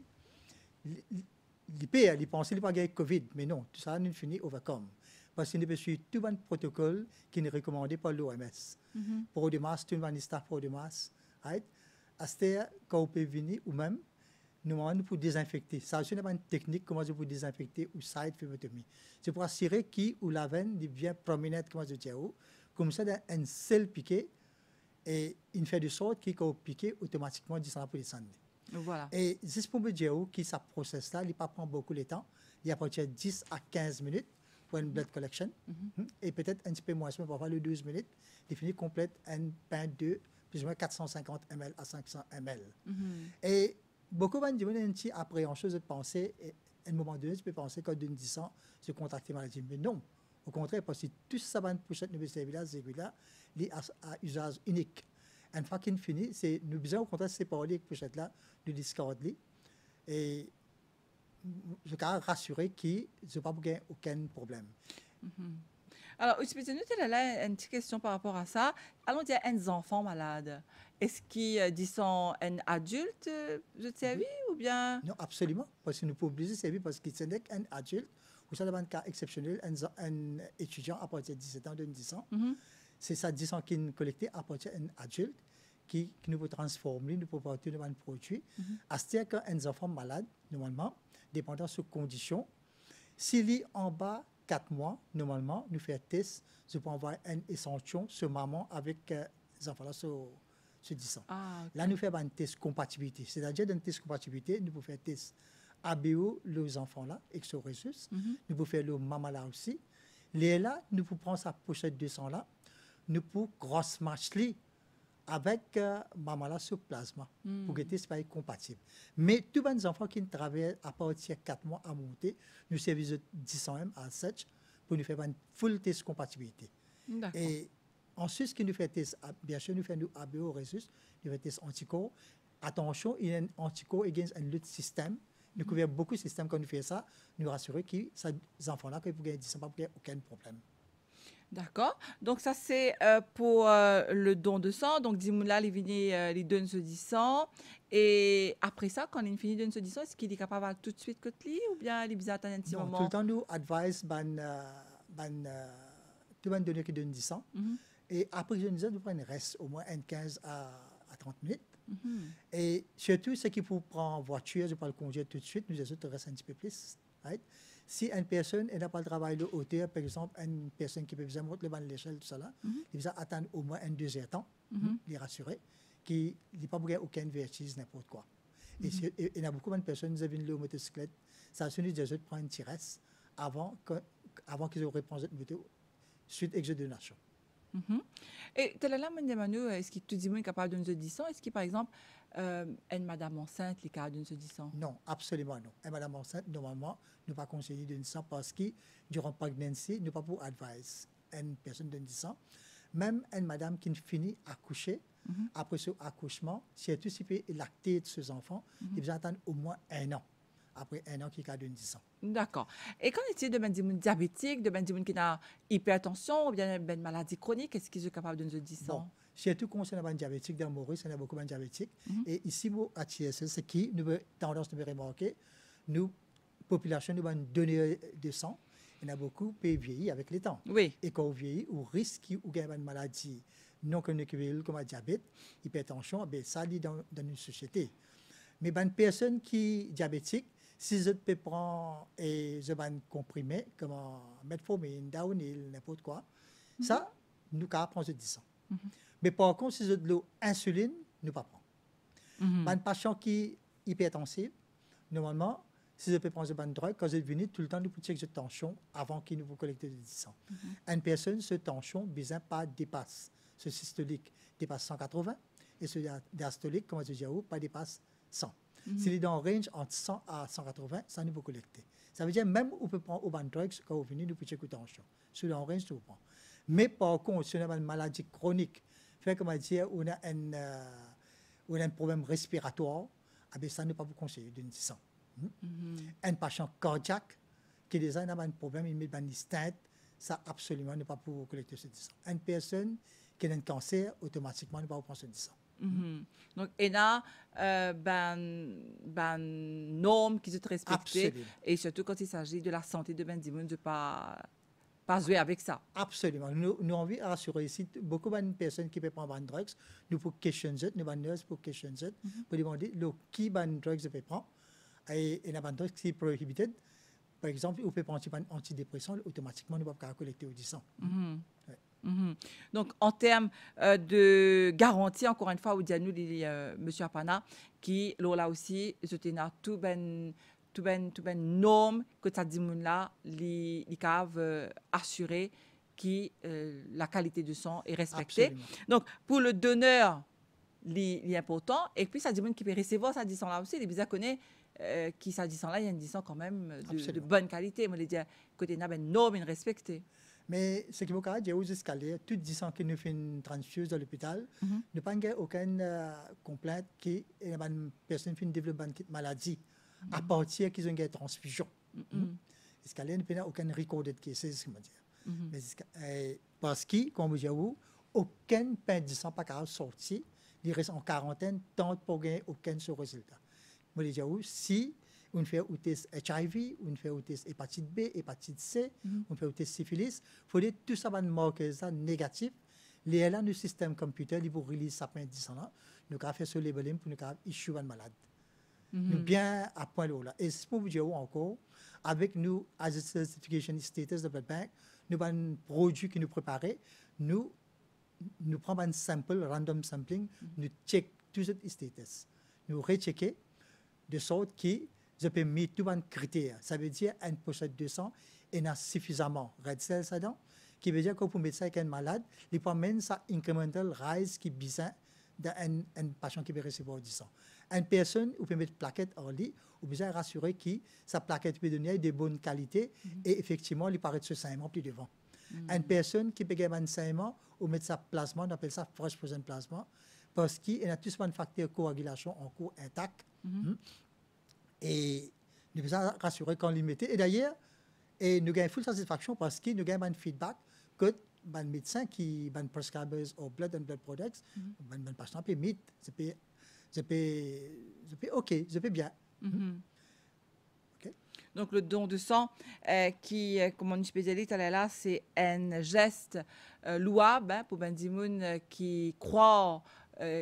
[SPEAKER 2] il peut, il pense qu'il pas gagné Covid, mais non, tout ça, nous finit overcome. Parce qu'il nous suit tout un protocole qui est recommandé par l'O M S.
[SPEAKER 1] Mhm.
[SPEAKER 2] Pour de masse, tout le monde staff pour de masse. Right? À ce stade, quand on peut venir, ou même, nous demandons pour désinfecter. Ça, ce n'est pas une technique comment je peux désinfecter ou side phlebotomie. C'est pour assurer qui ou la veine devient prominente, comment je dis, comme ça, un seul piqué, et il fait de sorte qu'il, quand on piqué, automatiquement, descend pour descendre.
[SPEAKER 1] Voilà.
[SPEAKER 2] Et juste pour me dire que ce process-là, il ne prend pas beaucoup de temps. Il y a peut-être dix à quinze minutes pour une blood collection.
[SPEAKER 1] Mhm.
[SPEAKER 2] Et peut-être un petit peu moins, mais parfois le douze minutes, il finit complète un pain de plus ou moins quatre cent cinquante millilitres à cinq cents millilitres.
[SPEAKER 1] Mhm.
[SPEAKER 2] Et beaucoup de gens ont une petite appréhension de penser, et à un moment donné, tu peux penser qu'en d'une dix ans, se contracter maladie. Mais non, au contraire, parce que tout ça va pour cette nouvelle là, c'est là, il est à, à usage unique. Une fois qu'il finit, c'est nous besoin au contraire de séparer les pochettes là, de discarder. Et je peux rassurer qu'il n'y a pas aucun problème.
[SPEAKER 1] Mhm. Alors, expliquez-nous, tu as là une petite question par rapport à ça. Allons dire un enfant malade. Est-ce qu'il euh, dit son un adulte, euh, je te sais, ou bien
[SPEAKER 2] Non, absolument. Parce que nous pouvons obliger servir parce qu'il n'est qu'un adulte, ou ça devient un cas exceptionnel, un, un étudiant à partir de dix-sept ans, de dix ans.
[SPEAKER 1] Mhm.
[SPEAKER 2] C'est ça dix ans qui est collecté à partir d'un adulte qui, qui nous peut transformer, nous peut porter un produit.
[SPEAKER 1] Mhm.
[SPEAKER 2] À ce dire qu'un enfant malade, normalement, dépendant de ses conditions, s'il est en bas quatre mois, normalement, nous faisons un test, je peux envoyer un échantillon sur maman avec euh, les enfants-là sur, sur dix ans.
[SPEAKER 1] Ah, ok.
[SPEAKER 2] Là, nous faisons un test compatibilité. C'est-à-dire, dans un test compatibilité, nous pouvons faire un test A B O, les enfants-là, exorésus.
[SPEAKER 1] Mhm.
[SPEAKER 2] Nous pouvons faire le maman-là aussi. Les là, nous pouvons prendre sa pochette de sang là, nous pouvons cross match avec euh, maman-là sur plasma
[SPEAKER 1] Mm.
[SPEAKER 2] pour que le test soit compatible. Mais tous les enfants qui travaillent à partir de quatre mois à monter, nous servons dix ans à sept pour nous faire un full test compatibilité.
[SPEAKER 1] D'accord.
[SPEAKER 2] Et ensuite, ce qui nous fait test, bien sûr, nous faisons A B O résus, nous faisons test anticorps. Attention, il y a un anticorps against un autre système. Nous couvrons beaucoup de systèmes quand nous faisons ça, nous rassurer que ces enfants-là, qu'ils pourraient dix ans, pas aucun problème.
[SPEAKER 1] D'accord. Donc, ça, c'est euh, pour euh, le don de sang. Donc, Dimoula, il vient, euh, il donne ce du sang. Et après ça, quand il finit de donner ce du sang, est-ce qu'il est capable tout de suite que lui ou bien il a attendre un petit
[SPEAKER 2] Non,
[SPEAKER 1] moment?
[SPEAKER 2] tout le temps, nous advise ban, euh, ban, euh, tout le monde donner qui donne dix ans.
[SPEAKER 1] Mhm.
[SPEAKER 2] Et après que je nous ai, nous prenons reste au moins une quinze à, à trente minutes.
[SPEAKER 1] Mhm.
[SPEAKER 2] Et surtout, ce qui pour prendre en voiture, je ne peux pas le conduire tout de suite, nous les autres restent un petit peu plus. Right? si une personne n'a pas le travail de hauteur, par exemple, une personne qui peut besoin monter le banc de l'échelle, tout ça là,
[SPEAKER 1] Mhm.
[SPEAKER 2] il va attendre au moins un deux heures temps,
[SPEAKER 1] Mhm.
[SPEAKER 2] les rassurer, qu'il n'y a pas besoin aucun vertige, n'importe quoi. Et
[SPEAKER 1] Mhm.
[SPEAKER 2] si- et- et il y a beaucoup de personnes qui viennent le motocyclette, ça a sonné des autres prendre une tiresse avant, que- avant qu'ils auraient pris cette moto, suite à de nation.
[SPEAKER 1] Mhm. Et tel est là, Manu, est-ce que tu dis est capable de nous dire ça? Est-ce que, par exemple, euh, une madame enceinte est capable de nous dire ça?
[SPEAKER 2] Non, absolument non. Et madame enceinte, normalement, nous pas conseillé de ça parce que durant la pregnancy, nous pas pour advice une personne de dix ans. Même une madame qui finit accoucher,
[SPEAKER 1] Mhm.
[SPEAKER 2] après ce accouchement, si elle tout si peut lacter de ses enfants,
[SPEAKER 1] Mhm.
[SPEAKER 2] il va attendre au moins un an. Après un an qui a de dix ans.
[SPEAKER 1] D'accord. Et qu'en est-il de ben des gens diabétiques, de ben des gens qui ont hypertension ou bien ben maladie chronique? Est-ce qu'ils sont capables de nous dire ça?
[SPEAKER 2] Bon, surtout concernant les diabétiques dans Maurice, il y a beaucoup de diabétiques.
[SPEAKER 1] Mhm.
[SPEAKER 2] Et ici, moi, à T S S, c'est qui nous avons tendance de remarquer, nous, population, nous avons donné de sang. Il y en a beaucoup qui vieillir avec le temps.
[SPEAKER 1] Oui.
[SPEAKER 2] Et quand on vieillit, on risque ou gagne une maladie non communicable comme le diabète, hypertension, ben ça lit dans, dans une société. Mais une personne qui est diabétique, si je peux prendre et je vais comprimer, comme metformine, downhill, n'importe quoi,
[SPEAKER 1] Mhm.
[SPEAKER 2] ça, nous pouvons prendre dix ans.
[SPEAKER 1] Mhm.
[SPEAKER 2] Mais par contre, si je de l'insuline, nous ne pouvons pas prendre.
[SPEAKER 1] Mhm.
[SPEAKER 2] Un patient qui est hypertensif, normalement, si je peux prendre une drogue, quand je venu, tout le temps, nous pouvons checker cette tension avant qu'il nous faut collecter de dix ans.
[SPEAKER 1] Mhm.
[SPEAKER 2] Une personne, cette tension, besoin pas dépasse. Ce systolique dépasse cent quatre-vingts et ce diastolique, comme je dis, pas dépasse cent.
[SPEAKER 1] Mhm.
[SPEAKER 2] S'il est dans le range entre cent à cent quatre-vingts, ça nous peut collecter. Ça veut dire même on peut prendre au drugs quand on vient, nous pouvons checker la tension. Sur le range, nous prend. Mais par contre, si on a une maladie chronique, fait comme dire, on a un, euh, on a un problème respiratoire, ah ben ça ne peut pas vous conseiller de dix ans.
[SPEAKER 1] Mhm.
[SPEAKER 2] Un patient cardiaque qui déjà a un problème, il met une stent, ça absolument ne pas pour collecter ce dix ans. Une personne qui a un cancer, automatiquement ne pas prendre ce dix ans.
[SPEAKER 1] Mhm. Donc, il y a euh, ben, ben normes qui sont respectées.
[SPEAKER 2] Absolument.
[SPEAKER 1] Et surtout quand il s'agit de la santé de ben de ne pas, pas jouer avec ça.
[SPEAKER 2] Absolument. Nous, nous avons envie de rassurer ici beaucoup de personnes qui peuvent prendre des drogues. Nous pour questionner, nous avons nurse pour questionner,
[SPEAKER 1] Mhm.
[SPEAKER 2] pour demander le qui des drogues peut prendre. Et il y a des drogues qui sont prohibées. Par exemple, on peut prendre un antidépresseur, automatiquement, nous ne pouvons pas collecter au dix ans.
[SPEAKER 1] Mhm.
[SPEAKER 2] Ouais.
[SPEAKER 1] Mhm. Donc, en termes euh, de garantie, encore une fois, vous dites nous, euh, M. Apana, qui, là aussi, c'était tout ben, tout ben, tout ben norme que ça dit là, les, les caves euh, assurer que euh, la qualité du sang est respectée.
[SPEAKER 2] Absolument.
[SPEAKER 1] Donc, pour le donneur, c'est important. Et puis, ça dit qui peut recevoir ça dit là aussi. Les bizarres connaissent euh, qui ça dit là, il y a une disant quand même de, de
[SPEAKER 2] Absolument.
[SPEAKER 1] bonne qualité. Moi, les dire côté n'a ben norme et respecté.
[SPEAKER 2] Mais ce qui est dire aux escaliers, tout dix ans que nous faisons une transfuse dans l'hôpital,
[SPEAKER 1] Mhm.
[SPEAKER 2] nous n'avons pas aucune euh, complainte qui est une personne qui développe une maladie à partir qu'ils ont une transfusion.
[SPEAKER 1] Mhm.
[SPEAKER 2] Escalier ne peut pas aucun recorded cases, comment dire.
[SPEAKER 1] Mhm.
[SPEAKER 2] Mais esca- euh, parce que, comme je dis, aucun pain de sang pas capable de sortir, il reste en quarantaine, tant pour gagner aucun ce résultat. Moi, je dis, si on fait un test H I V, on fait un test hépatite B, hépatite C,
[SPEAKER 1] Mhm.
[SPEAKER 2] on fait un test syphilis, il faut dire tout ça va marquer ça négatif. Les là, le système computer, il vous release ça pendant dix ans là. Nous avons fait ce labeling pour nous issue un malade. Nous
[SPEAKER 1] Mhm.
[SPEAKER 2] bien à point là. Et c'est pour vous dire encore, avec nous, as a certification status de Blood Bank, nous avons un produit qui nous préparait, nous, nous prenons un sample, random sampling, nous check tout ce status. Nous rechecker de sorte que je peux mettre tous les critères. Ça veut dire une pochette de sang et a suffisamment red cells dedans, qui veut dire que pour mettre ça avec un malade, il peut même ça incremental rise qui besoin d'un un patient qui veut recevoir du sang. Une personne, vous pouvez mettre plaquette en lit, vous besoin rassurer que sa plaquette peut donner de bonne qualité et effectivement, il paraît ce saignement plus devant. Une personne qui peut gagner un saignement ou mettre sa plasma, on appelle ça fresh frozen plasma, parce qu'il y a tous les facteurs de coagulation en cours intact.
[SPEAKER 1] Mhm.
[SPEAKER 2] Et nous besoin rassurer quand il mettait. Et d'ailleurs, et nous gagnons full satisfaction parce que nous gagnons un feedback que les médecins qui, les prescribers au blood and blood products, les patients peuvent mettre, je peux, je peux, je peux, ok, je peux bien.
[SPEAKER 1] Mhm.
[SPEAKER 2] Ok.
[SPEAKER 1] Donc, le don de sang, euh, qui, euh, comme on peut dire là, c'est un geste euh, louable hein, pour ben Dimoun euh, qui croit euh,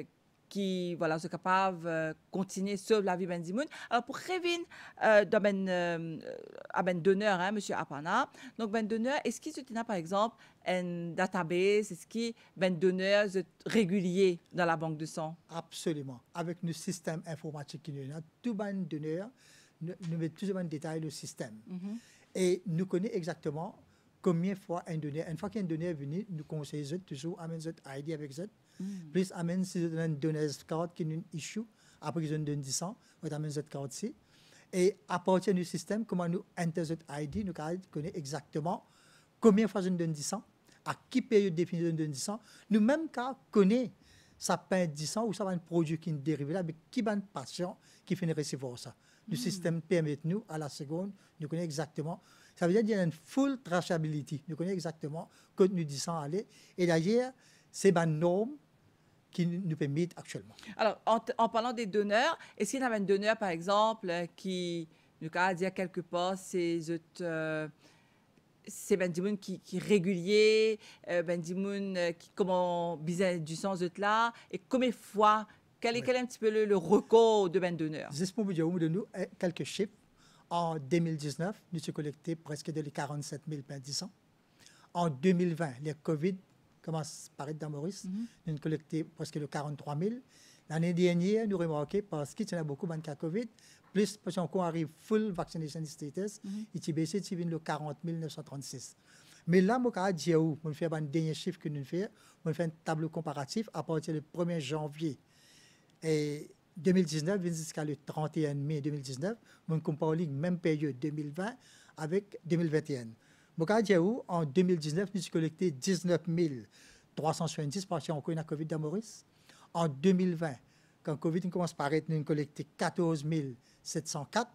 [SPEAKER 1] qui voilà sont capables de continuer à sauver la vie ben dimoun. Alors pour revenir euh, dans ben euh, à ben donneur hein monsieur Apana. Donc ben donneur est-ce qu'il se par exemple un database est-ce qui ben donneur régulier dans la banque de sang?
[SPEAKER 2] Absolument. Avec nos systèmes informatiques qui nous ont, tout ben donneur nous, nous met plus ou moins en détail le système. Mm-hmm. Et nous connaissons exactement combien de fois un donneur, une fois qu'un donneur est venu, nous conseillons toujours amener cette I D avec cette. Mm. Plus amener si vous avez un donneur card qui nous issue, après qu'ils ont donné dix ans, vous amenez cette carte-ci. Et à partir du système, comment nous entrer cette I D, nous connaissons exactement combien de fois nous donne dix ans, à qui période définie nous donne dix ans. Nous même qu'à connaître ça peint dix ans ou ça va un produit qui est dérivé là, mais qui va un patient qui finit recevoir ça. Le mm. système permet nous, à la seconde, nous connaissons exactement. Ça veut dire qu'il y a une full traçability. Nous connaissons exactement quand nous disons aller. Et d'ailleurs, c'est une norme qui nous permet actuellement.
[SPEAKER 1] Alors, en, en parlant des donneurs, est-ce qu'il y a un donneur, par exemple, qui, nous a dire quelque part, c'est euh, c'est ben dimoun qui qui régulier, euh, ben dimoun qui comment bizarre du sens de là, et combien de fois, quel est, oui. quel est un petit peu le, le record de ben donneur?
[SPEAKER 2] Juste pour vous dire de nous quelques chiffres. En deux mille dix-neuf, nous avons collecté presque de les quarante-sept mille pains dix ans. En deux mille vingt, le Covid commence à apparaître dans Maurice. Mm-hmm. Nous avons collecté presque le quarante-trois mille. L'année dernière, nous avons remarqué parce qu'il y a beaucoup de cas Covid, plus parce qu'on arrive full vaccination status, mm-hmm. il y a le quarante mille neuf cent trente-six. Mais là, je vais dire où, on fait un dernier chiffre que nous faisons, on fait un tableau comparatif à partir du premier janvier. Et deux mille dix-neuf jusqu'à le trente et un mai deux mille dix-neuf, on compare la même période deux mille vingt avec deux mille vingt et un. En deux mille dix-neuf, nous avons collecté dix-neuf mille trois cent soixante-dix patients encore eu Covid dans Maurice. En deux mille vingt, quand Covid commence à apparaître, nous avons collecté quatorze mille sept cent quatre.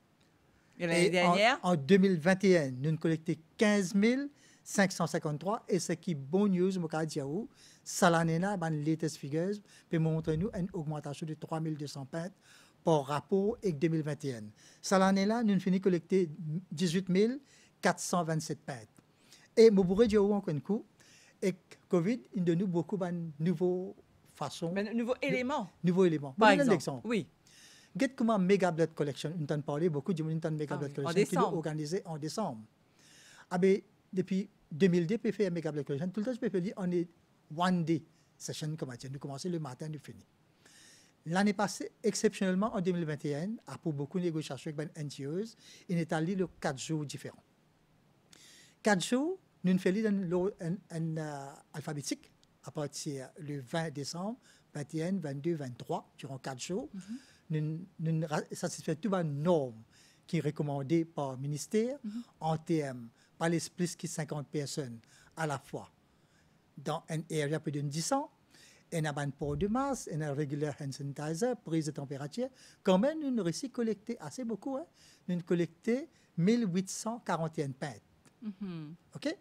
[SPEAKER 1] Et l'année dernière?
[SPEAKER 2] En, en deux mille vingt et un, nous avons collecté quinze mille cinq cent cinquante-trois. Et ce qui est bon news, je vais dire, ça l'année là, les latest figures peut montrer nous une augmentation de trois mille deux cents peintes par rapport avec deux mille vingt et un. Ça l'année là, nous avons fini de collecter dix-huit mille quatre cent vingt-sept peintes. Et je pourrais dire encore un coup, et Covid, il donne nous beaucoup de nouveaux façons.
[SPEAKER 1] Ben, nouveaux éléments.
[SPEAKER 2] Nouveaux éléments.
[SPEAKER 1] Par exemple. exemple. Oui.
[SPEAKER 2] Regarde comment Mega Blood Collection, on en parlé beaucoup de Mega
[SPEAKER 1] ah,
[SPEAKER 2] Blood
[SPEAKER 1] oui.
[SPEAKER 2] Collection qui est organisé en décembre. Ah ben, depuis deux mille deux, on fait un Mega Blood Collection. Tout le temps, je peux dire, on est one day session, comme nous commençons le matin, nous finissons. L'année passée, exceptionnellement, en deux mille vingt et un, après beaucoup de négociations avec les N G Os, il est allé le quatre jours différents. Quatre jours, nous faisons l'ordre uh, alphabétique à partir du vingt décembre, vingt et un, vingt-deux, vingt-trois, durant quatre jours. Mm-hmm. Nous, nous satisfaisons toutes les normes qui sont recommandées par le ministère mm-hmm. en termes, par les plus de cinquante personnes à la fois dans un area plus de dix ans. On a un port de masse, on a un régulier hand sanitizer, prise de température. Quand même, nous avons réussi à collecter assez beaucoup. Hein? Nous avons collecté mille huit cent quarante et un peintes. Mm-hmm. OK?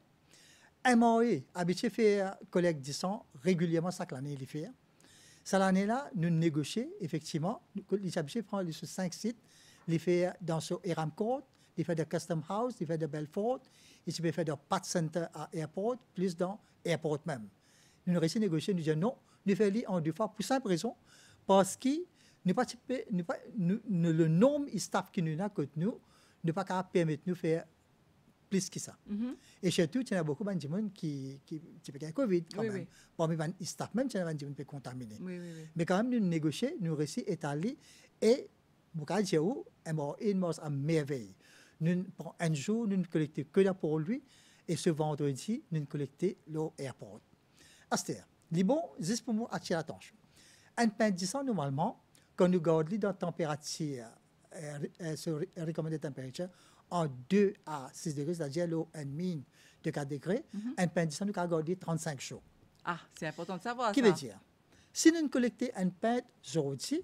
[SPEAKER 2] M A E, habitué à faire collecte dix ans régulièrement chaque année. Il fait. Cette année-là, nous négocions, effectivement. Les habitués prennent sur cinq sites. Il fait dans ce Eram Court, il fait de Custom House, il fait de Belfort, il fait de Pat Center à Airport, plus dans Airport même. Nous avons réussi à négocier, nous disons non, nous faisons en deux fois pour simple raison, parce que nous pas, nous pas, nous, nous, le nombre de staff qui nous a que nous, ne pas capable permettre nous faire plus que ça. Mm-hmm. Et surtout, il y a beaucoup de gens qui qui qui ont Covid quand oui, même. Oui. Parmi les staff même, il y a des gens qui sont contaminés. Oui, oui, oui. Mais quand même, nous négocions, nous réussissons à étaler et nous avons une à merveille. Nous prenons un jour, nous ne collectons que là pour lui et ce vendredi, nous collectons l'aéroport. Aster, les bons, juste pour moi, attirer l'attention. Un pain de sang, normalement, quand nous gardons dans la température, euh, euh, sur recommandée température, en deux à six degrés, c'est-à-dire l'eau en mine de quatre degrés, mm-hmm. un pain de sang, nous avons gardé trente-cinq jours.
[SPEAKER 1] Ah, c'est important de savoir
[SPEAKER 2] Qui
[SPEAKER 1] ça.
[SPEAKER 2] Qui veut dire, si nous collectons un pain aujourd'hui,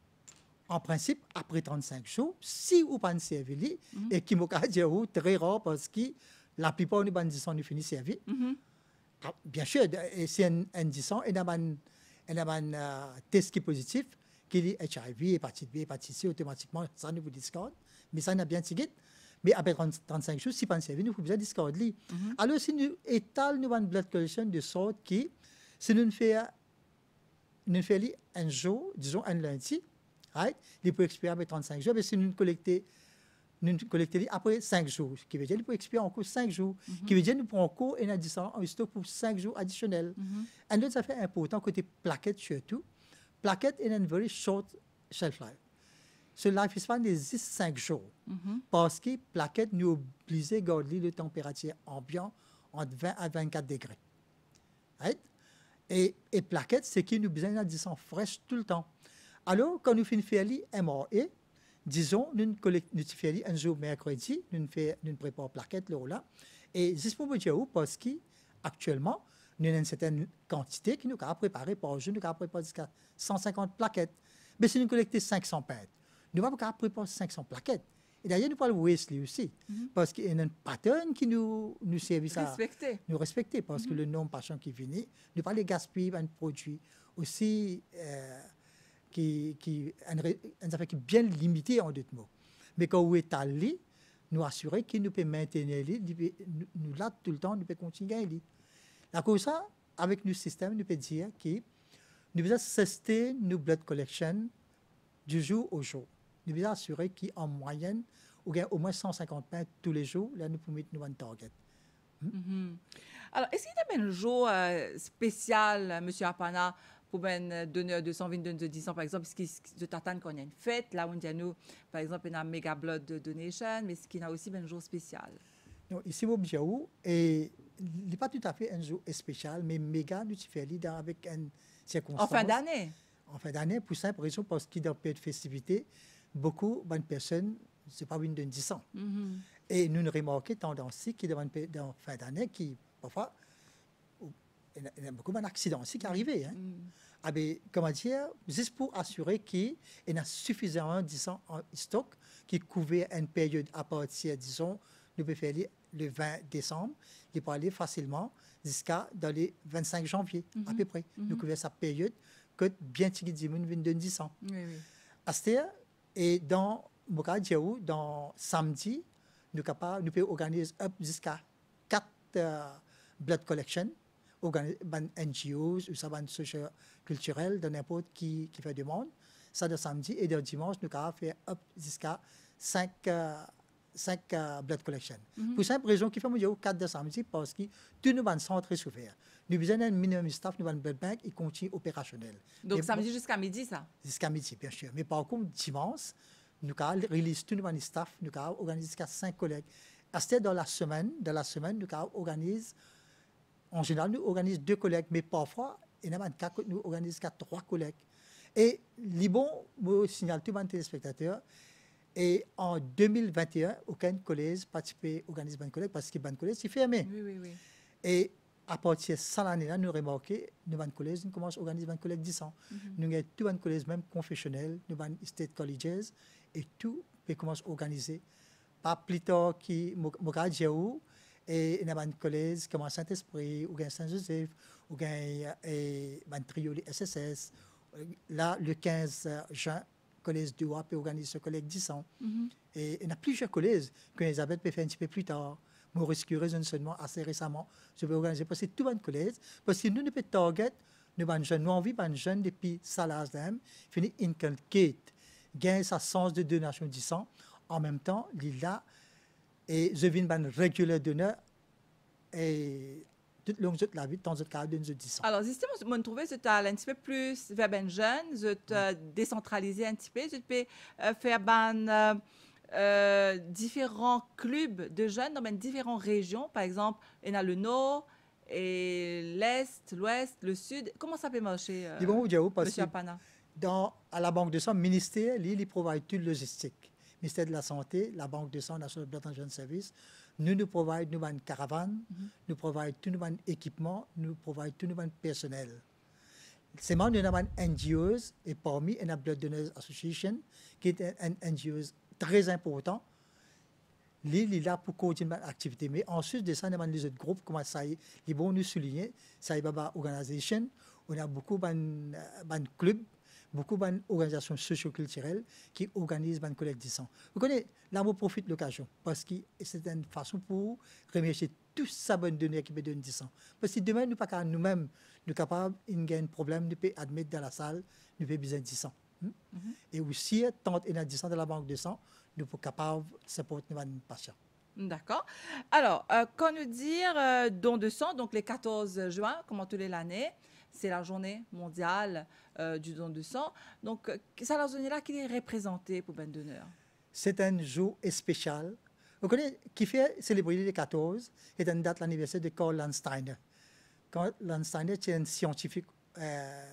[SPEAKER 2] en principe, après trente-cinq jours, si vous pas servi, mm-hmm. et qui m'a dit très rare parce que la plupart des bandits sont finis servis. Mm-hmm. Ah, bien sûr, c'est un indice, et il y a un, un uh, test qui est positif, qui est H I V, hépatite B, hépatite C, automatiquement, ça nous vous discorde, mais ça n'a bien tigé. Mais après trente-cinq jours, si pas servi, nous avons besoin de discorde. Mm-hmm. Alors, si nous étalons une blood collection de sorte que, si nous faisons nous faisons un jour, disons un lundi, right? Il peut expirer après trente-cinq jours, mais si nous collectons nous collectons après cinq jours, ce qui veut dire qu'il peut expirer encore cinq jours, ce
[SPEAKER 1] Mhm.
[SPEAKER 2] qui veut dire que nous prenons encore un addition en stock pour cinq jours additionnels.
[SPEAKER 1] Mhm.
[SPEAKER 2] Un autre affaire important côté plaquettes surtout, plaquettes est une very short shelf life. Ce lifespan existe cinq jours
[SPEAKER 1] Mhm.
[SPEAKER 2] parce que plaquettes nous obligent à garder la température ambiante entre vingt à vingt-quatre degrés. Right? Et, et plaquettes, c'est qui nous besoin d'une addition fraîche tout le temps. Alors, quand nous faisons faire M R A, disons, nous faisons un jour mercredi, nous faisons préparons plaquettes là, et juste pour vous dire où, parce qu'actuellement, nous avons une certaine quantité qui nous a préparé par jour, nous avons préparé jusqu'à cent cinquante plaquettes. Mais si nous collectons cinq cents pintes, nous ne pouvons pas préparer cinq cents plaquettes. Et d'ailleurs, nous parlons de waste aussi,
[SPEAKER 1] Mhm.
[SPEAKER 2] parce qu'il y a un pattern qui nous, nous servait à
[SPEAKER 1] Respecter.
[SPEAKER 2] nous respecter, parce que le nombre de patients qui viennent, nous pas les gaspiller un produit aussi euh, qui, qui, un, un affaire qui est bien limité en d'autres mots. Mais quand on est allé, nous assurer qu'il nous peut maintenir les, nous, nous là tout le temps, nous peut continuer les. La cause ça, avec notre système, nous peut dire que nous devons sustain nos blood collection du jour au jour. Nous devons assurer qu'en moyenne, on gagne au moins cent cinquante pains tous les jours, là nous pouvons mettre nous un target.
[SPEAKER 1] Mhm. Alors, est-ce qu'il y a un jour euh, spécial, M. Apana, pour un donneur de cent vingt-deux de dix ans, par exemple, parce que de t'attendre quand il y a une fête, là où il y a nous, par exemple, il y a un méga blood donation, mais est-ce qu'il y a aussi un jour spécial?
[SPEAKER 2] Non, ici au Biaou, et il n'est pas tout à fait un jour spécial, mais méga, nous fait dans avec une circonstance.
[SPEAKER 1] En fin d'année?
[SPEAKER 2] En fin d'année, pour simple raison, parce qu'il y a peu de festivités, beaucoup de personnes, ce n'est pas une de dix ans.
[SPEAKER 1] Mhm.
[SPEAKER 2] Et nous nous remarquons tendance qui dans en fin d'année, qui parfois, il y a- il y a beaucoup d'accidents aussi qui arrivent. Hein.
[SPEAKER 1] Mhm.
[SPEAKER 2] Ah ben, comment dire, juste pour assurer qu'il y a suffisamment, disons, en stock qui couvre une période à partir, disons, nous pouvons faire le vingt décembre, il peut aller facilement jusqu'à dans les vingt-cinq janvier, à peu près. Nous couvrons sa période que bien tigé de vingt-deux dix ans.
[SPEAKER 1] Oui, oui.
[SPEAKER 2] À ce stade, et dans mon cas, Diaou, dans samedi, nous capable, nous pouvons organiser up jusqu'à quatre euh, blood collection, organiser ban N G Os ou ça ban social culturel de n'importe qui qui fait demande. Ça de samedi et de dimanche, nous capable faire up jusqu'à cinq euh, cinq euh, blood collection. Pour simple raison qui fait mon quatre de samedi parce que tout nous ban centre est ouvert. Nous besoin d'un minimum staff, nous ban blood bank, il continue opérationnel.
[SPEAKER 1] Donc,
[SPEAKER 2] Et
[SPEAKER 1] samedi jusqu'à midi, ça?
[SPEAKER 2] jusqu'à midi, bien sûr. Mais par contre, dimanche, nous avons release tout le staff, nous avons organisé jusqu'à cinq collègues. À ce dans la semaine, dans la semaine, nous avons organisé, en général, nous organisons deux collègues, mais parfois, il y en a cas que nous organisons jusqu'à trois collègues. Et, les bons, je signale tout le monde téléspectateurs, et en deux mille vingt et un, aucun collège participé à organiser un collègue parce que le collège est fermé.
[SPEAKER 1] Oui, oui, oui.
[SPEAKER 2] Et à partir de cette année-là, nous remarquons nous avons collège, nous commençons à organiser un collège dix ans. Nous avons tout un collège même confessionnel, nous avons state colleges, et tout peut commencer à organiser. Pas plus tard que Moka Djaou, et nous avons un collège comme Saint-Esprit, ou Saint-Joseph, ou un trio de S S S. Là, le quinze juin, le collège de Oua peut organiser ce collège dix ans.
[SPEAKER 1] Mhm.
[SPEAKER 2] Et il y a plusieurs collèges que Elisabeth peut faire un petit peu plus tard. Maurice Curé, seulement assez récemment, je vais organiser parce que tout le collège, parce que nous ne pouvons pas target, nous avons jeunes, nous envie de jeunes depuis Salas d'Am, fini inculcate, gagne sa sens de donation du sang, en même temps, il est là, et je viens de régulier donneur, et toute longue de la vie, dans ce cas, de nous dix ans.
[SPEAKER 1] Alors, justement, je me trouvais que tu as un petit peu plus vers ben jeune, je te décentraliser un petit peu, je peux euh, faire ben, euh, euh, différents clubs de jeunes dans ben, différentes régions. Par exemple, il y a le nord, et l'est, l'ouest, le sud. Comment ça peut marcher, euh,
[SPEAKER 2] Dis bon, Diao, parce
[SPEAKER 1] Monsieur
[SPEAKER 2] que
[SPEAKER 1] Apana?
[SPEAKER 2] dans, à la Banque de sang, le ministère, il, il provide toute logistique. Le ministère de la Santé, la Banque de sang, National Blood and Joint Service, nous nous provide nous une caravane,
[SPEAKER 1] Mhm.
[SPEAKER 2] nous provide tout nous équipement, nous provide tout nous personnel. C'est moi nous avons un N G Os et parmi une Blood Donors Association qui est un N G Os très important. Il est là pour coordonner l'activité. Mais ensuite de ça, nous avons les autres groupes, comme ça y est, les bons nous souligner, ça y est, Baba Organisation, on a beaucoup de clubs, beaucoup d'organisations socioculturelles qui organisent une collecte de sang. Vous connaissez, là, on profite de l'occasion parce que c'est une façon pour remercier tous ces bonnes données qui me donnent du sang. Parce que demain, nous pas qu'à nous-mêmes, nous sommes capables, il y a un problème, nous pouvons admettre dans la salle, nous avons besoin de sang. Hmm? Mm-hmm. Et aussi, tant il y a du sang dans la banque de sang, nous sommes capables de supporter nos patients.
[SPEAKER 1] D'accord. Alors, euh, quand nous dire euh, don de sang, donc le quatorze juin, comme tous les l'année, c'est la journée mondiale euh, du don de sang. Donc, c'est la journée-là qui est représentée pour Ben Donneur.
[SPEAKER 2] C'est un jour spécial. Vous connaissez, qui fait célébrer le quatorze, c'est une date l'anniversaire de Karl Landsteiner. Karl Landsteiner, c'est un scientifique euh,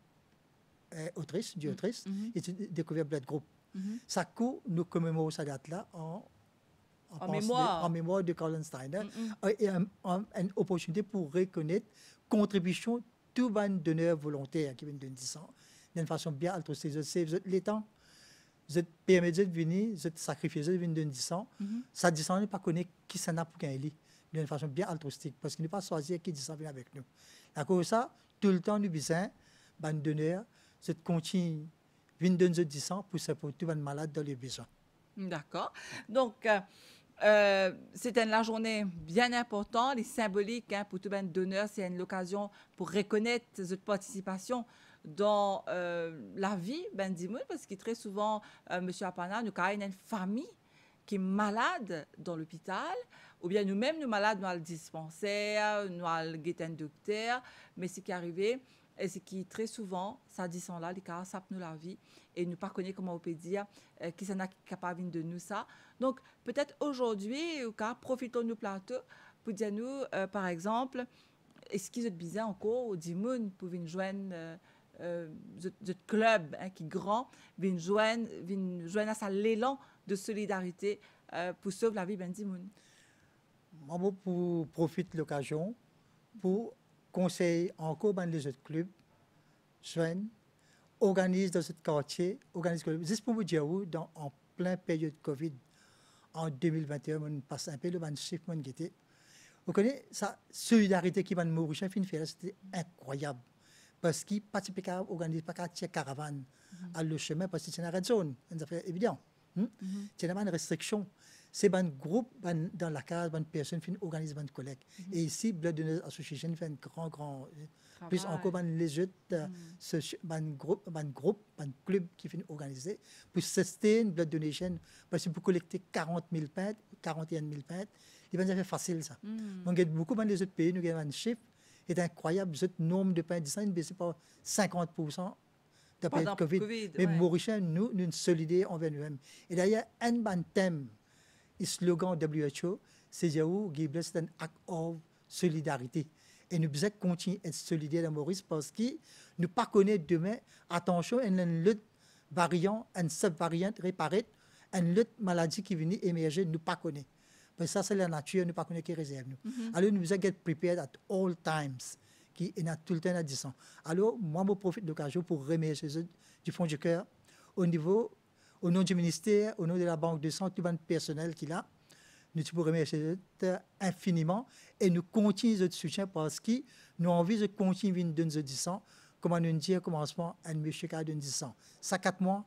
[SPEAKER 2] euh, autriche, du Autriche,
[SPEAKER 1] Mm-hmm.
[SPEAKER 2] et il a découvert Blood Group.
[SPEAKER 1] Mm-hmm.
[SPEAKER 2] Ça coup, nous commémorons cette date-là en,
[SPEAKER 1] en, mémoire.
[SPEAKER 2] De, en mémoire de Karl Landsteiner
[SPEAKER 1] Mm-hmm.
[SPEAKER 2] et un, un, une opportunité pour reconnaître contribution de tous les donneurs volontaires qui viennent donner du sang d'une façon bien altruiste. C'est les temps, vous permettez de venir, vous sacrifiez, de venir donner du sang.
[SPEAKER 1] Mm-hmm.
[SPEAKER 2] Ça dit sang, ne pas connaître qui s'en a pour qu'un lit d'une façon bien altruistique parce qu'il ne pas choisir qui dit sang vient avec nous. D'accord, ça, tout le temps, nous besoin de donneurs, de continuer venir donner du sang pour supporter les malades dans les besoins.
[SPEAKER 1] D'accord. Donc, euh, euh, c'était la journée bien importante et symbolique hein, pour tout ben donneur. C'est une occasion pour reconnaître cette participation dans euh, la vie ben Dimoun, parce que très souvent, euh, M. Apana, nous avons une famille qui est malade dans l'hôpital, ou bien nous-mêmes, nous malades dans le dispensaire, nous avons un docteur, mais ce qui est arrivé, et ce qui très souvent, ça dit ça là, les cas, ça nous la vie, et nous ne connaissons pas comment on peut dire euh, qui s'en a capable de nous ça. Donc, peut-être aujourd'hui, au cas, profitons du plateau pour dire nous, euh, par exemple, est-ce qu'ils ont besoin encore au Dimoun pour venir joindre euh, euh, ce club hein, qui est grand, venir joindre, venir joindre à ça l'élan de solidarité euh, pour sauver la vie de Dimoun.
[SPEAKER 2] Moi, pour profiter de l'occasion, pour conseiller encore dans les autres clubs, jeunes, organise dans ce quartier, organise, juste pour vous dire, dans, en plein période Covid, en deux mille vingt et un, on passe un peu le ban chiffre, on était. Vous connaissez, sa solidarité qui va nous mourir, c'était incroyable. Parce qu'il participe à organiser pas qu'à caravane à le chemin, parce que c'est une red zone, c'est évident. Hmm? Mm-hmm. C'est une restriction. C'est un groupe ban, dans la case, une personne qui organise une collecte. Mm-hmm. Et ici, Blood Donors Association fait un grand, grand. Travail. Plus encore, ban, les autres, mm-hmm. un groupe, un groupe, un club qui fait organiser pour sustain Blood Donation. Parce que pour collecter quarante mille pintes, quarante et un mille pintes, il va faire facile ça. Mm-hmm. Donc, il y a beaucoup dans les autres pays, nous avons un chiffre. C'est incroyable, ce nombre de pintes, ça, il baisse pas cinquante pour cent. Depuis le COVID. COVID. Mais ouais. Mauricien, nous, nous sommes solidaires envers nous-mêmes. Et d'ailleurs, un bon thème, le slogan W H O, c'est c'est un acte de solidarité. Et nous devons continuer à être solidaires dans Maurice parce que nous ne pas connaître demain, attention, il y a une lutte variant, une sub-variante réparée, une lutte maladie qui vient émerger, nous ne pas connaître. Parce que ça, c'est la nature, nous ne pas connaître qui réserve nous. Mm-hmm. Alors, nous devons être prepared at all times. Qui est tout le temps à dix ans. Alors, moi, je profite de l'occasion pour remercier du fond du cœur, au niveau, au nom du ministère, au nom de la Banque de sang, tout le personnel qui est là. Nous pouvons remercier infiniment et nous continuons notre soutien parce que nous avons envie de continuer de donner dix ans, comme on nous dit au commencement, un monsieur qui a donné dix ans. Ça, quatre mois.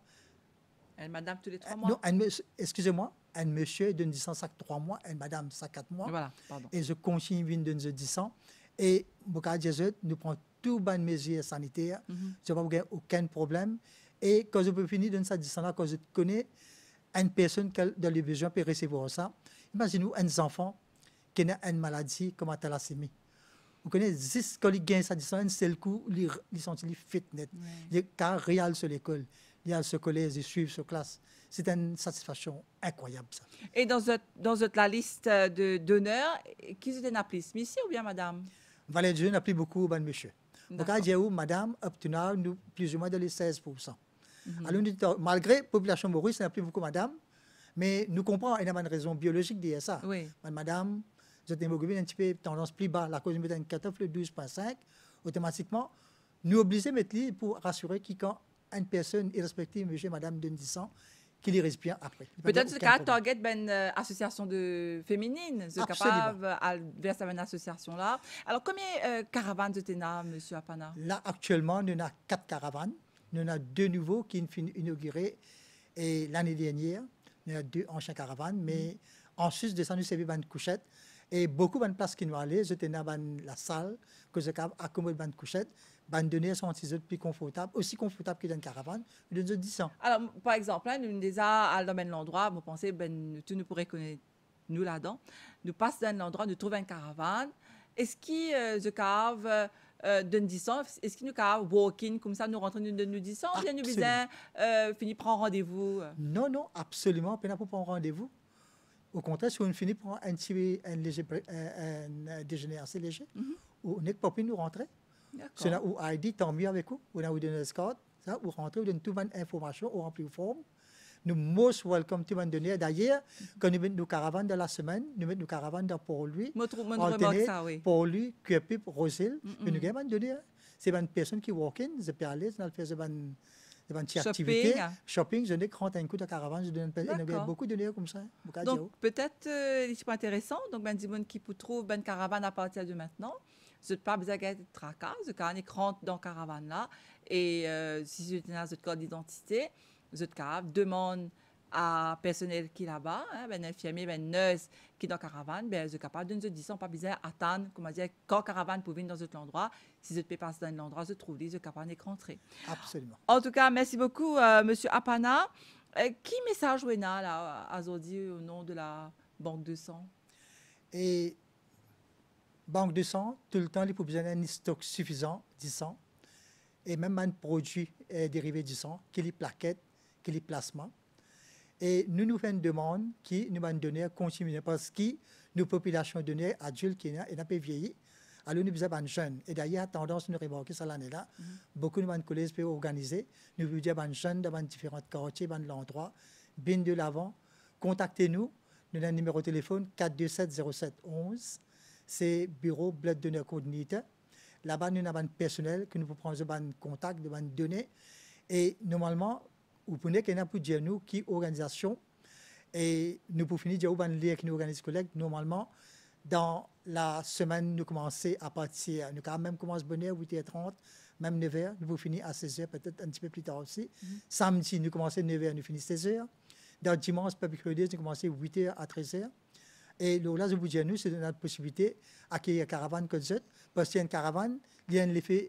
[SPEAKER 1] Une madame tous les trois mois.
[SPEAKER 2] Non, un, excusez-moi, un monsieur donne dix ans, ça trois mois, une madame, ça quatre mois.
[SPEAKER 1] Voilà, pardon.
[SPEAKER 2] Et je continue de donner dix ans. Et nous prenons toutes les mesures sanitaires, mm-hmm. je n'ai pas aucun problème. Et quand je peux finir dans cette distance-là, quand je connais une personne qui a dans les besoins peut recevoir ça, imaginez-vous un enfant qui a une maladie comme la thalassémie. Vous connaissez, juste quand il gagne sa distance, un seul coup, il sont fit net. Il est car réel sur l'école, il y a ce collège, il suit ce classe. C'est une satisfaction incroyable, ça.
[SPEAKER 1] Et dans, votre, dans votre, la liste de donneurs, qui est un appelé, monsieur ou bien madame?
[SPEAKER 2] Valet de Dieu n'a plus beaucoup de monsieur. Donc, il y a madame, up to now, nous, plus ou moins dans les seize pour cent. Mm-hmm. Alors, malgré la population maurice, il n'y a plus beaucoup de madame, mais nous comprenons, il y a une raison biologique derrière ça.
[SPEAKER 1] Oui.
[SPEAKER 2] Madame, vous avez un petit peu tendance plus bas, la cause de une quatorze, douze virgule cinq, automatiquement, nous obligons de mettre pour rassurer que quand une personne irrespective, monsieur, madame, donne dix ans, qu'il y reste bien après.
[SPEAKER 1] Peut-être que tu target une euh, association de féminine, c'est capable de verser une association là. Alors, combien de euh, caravanes de T E N A, M. Apana?
[SPEAKER 2] Là, actuellement, nous avons quatre caravanes. nous avons deux nouveaux qui ont fini inaugurés et l'année dernière. Nous avons deux anciens caravanes, mais mm. en sus de ça, nous servons une couchette. Et beaucoup de places qui nous allaient, j'étais dans la salle, que je accommode une couchette. Les données sont plus confortables, aussi confortables que dans une caravane, nous avons dix ans.
[SPEAKER 1] Alors, par exemple, hein, nous déjà à domaine l'endroit, vous pensez, ben, tu nous pourrais connaître nous là-dedans. Nous passons dans l'endroit, nous trouvons une caravane. Est-ce qu'il euh, je cave euh, de dix ans, est-ce qu'il nous cave walk-in comme ça, nous rentrons de nous dix ans, ou bien nous besoin euh, finir prendre rendez-vous?
[SPEAKER 2] Non, non, absolument, pas pour prendre rendez-vous. Au contraire, si on finit par un petit un léger un, un déjeuner assez léger, mm-hmm. on n'est pas pu nous rentrer. C'est là où I D, tant mieux avec vous, on a vous donné le code, ça, vous rentrez, vous donnez toute votre information, on remplit une forme. Nous most welcome tout le monde donné. D'ailleurs, quand nous mettons nos caravanes dans la semaine, nous mettons nos caravanes dans Port-Louis,
[SPEAKER 1] oui.
[SPEAKER 2] Port-Louis, Cuepip, Rosil, mais nous avons donné. C'est une personne qui walk-in, je peux aller, je fais une activité, shopping, je n'ai que un coup de caravane, je donne beaucoup de données comme ça.
[SPEAKER 1] Donc peut-être euh, c'est pas intéressant. Donc ben dis qui peut trouver une caravane à partir de maintenant. Je n'ai pas besoin de tracas, je quand rentre dans la caravane là et euh, si je tiens ce code d'identité, je demande à personnel qui est là-bas, hein, ben infirmier, ben nurse qui est dans la caravane, ben je suis capable de nous dire, pas besoin d'attendre, comment dire, quand la caravane peut venir dans cet endroit, si je peux passer dans l'endroit, je trouve, je suis capable de rentrer.
[SPEAKER 2] Absolument.
[SPEAKER 1] En tout cas, merci beaucoup, euh, Monsieur Apana. Euh, qui message vous là, là aujourd'hui au nom de la Banque de sang?
[SPEAKER 2] Et Banque de sang, tout le temps, il faut besoin d'un stock suffisant de sang et même un produit euh, dérivé du sang, qui est les plaquettes, qui est les plasmas. Et nous nous faisons une demande qui nous va donner continuer parce que nos populations données adultes qui n'ont pas vieilli, alors nous avons des jeunes. Et d'ailleurs, tendance nous remarquer ça l'année-là, mm-hmm. beaucoup de collèges peuvent organiser. Nous voulons dire des jeunes dans différents quartiers, dans l'endroit, bien de l'avant. Contactez-nous. Nous avons un numéro de téléphone quatre deux sept zéro sept onze. C'est bureau blood donor coordinator. Là-bas, nous avons un personnel que nous pouvons prendre des contacts, des données. Et normalement, vous pouvez pour dire nous qui organisation et nous pouvons finir dire où lire qui nous organise collecte. Normalement, dans la semaine, nous commençons à partir, nous quand même commençons bonne heure, huit heures trente, même neuf heures, nous pouvons finir à seize heures, peut-être un petit peu plus tard aussi. Mm-hmm. Samedi, nous commençons à neuf heures, nous finissons seize heures. Dans dimanche, public holidays, nous commençons à huit heures à treize heures. Et là, je vous dis, nous, c'est notre possibilité d'accueillir une caravane comme ça, parce qu'il y a une caravane, il y a un effet,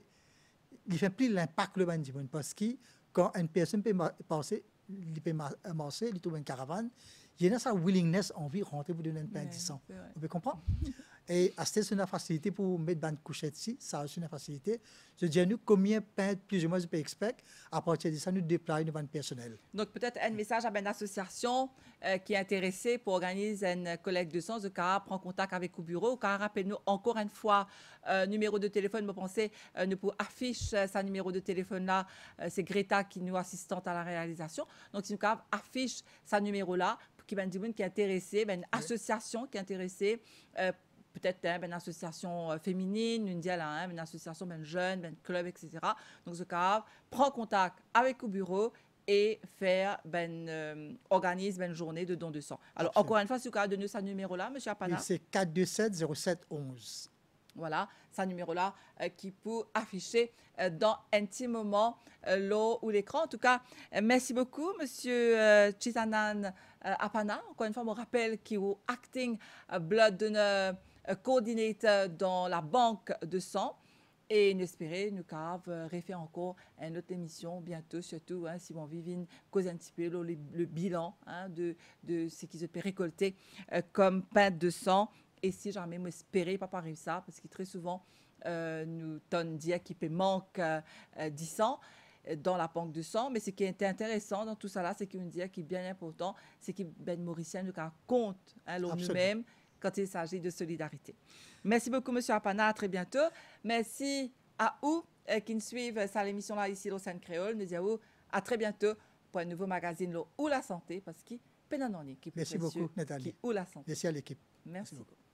[SPEAKER 2] il fait plus l'impact le bandit, parce que quand une personne peut passer, il peut marcher, il trouve une caravane, il y a sa willingness, envie de rentrer pour donner un pain de sang. Vous pouvez comprendre? Et c'est une facilité pour mettre une couchette ici, ça aussi une facilité. Je dis à nous combien de pain plus ou moins je peux expecter. À partir de ça, nous déployons devant le personnel.
[SPEAKER 1] Donc peut-être un message à une association euh, qui est intéressée pour organiser une collecte de sang. Je prend contact avec le bureau. Car rappelle-nous encore une fois, euh, numéro de téléphone. Vous pensez, euh, nous pouvons afficher euh, sa numéro de téléphone là. Euh, c'est Greta qui nous assistante à la réalisation. Donc si nous affiche sa numéro là, qui va dire qui est intéressé, ben, une oui. association qui est intéressée. Euh, peut-être hein, une association euh, féminine, une, hein, une association ben, jeune, un club, et cetera. Donc, ce cas, prend contact avec le bureau et faire ben, euh, organise ben, une journée de don de sang. Alors, absolument. Encore une fois, si vous avez donné ce numéro-là, M. Apana.
[SPEAKER 2] Oui, c'est quatre deux sept zéro sept onze.
[SPEAKER 1] Voilà, ce numéro-là euh, qui peut afficher euh, dans un petit moment euh, l'eau ou l'écran. En tout cas, euh, merci beaucoup, M. Euh, Chisanan euh, Apana. Encore une fois, je me rappelle qu'il est acting euh, blood donor coordinator dans la banque de sang. Et nous espérons nous euh, refaire encore une autre émission bientôt, surtout hein, si on vit cause un petit peu le, le bilan hein, de, de ce qu'ils ont récolté euh, comme pain de sang. Et si jamais moi espérer pas réussir ça, parce que très souvent euh, nous donne dire qu'il peut manque euh, du sang dans la banque de sang, mais ce qui est intéressant dans tout ça là, c'est qu'on dit qui est bien important, c'est que ben Mauricien nous compte hein, nous-mêmes quand il s'agit de solidarité. Merci beaucoup, M. Apana. À très bientôt. Merci à vous euh, qui nous suivent à l'émission là ici au Scène Créole. Nous disons à très bientôt pour un nouveau magazine là, où la santé, parce qu'il y a qui
[SPEAKER 2] Merci beaucoup, Nathalie.
[SPEAKER 1] Où la santé.
[SPEAKER 2] Merci à l'équipe.
[SPEAKER 1] Merci.
[SPEAKER 2] Merci beaucoup.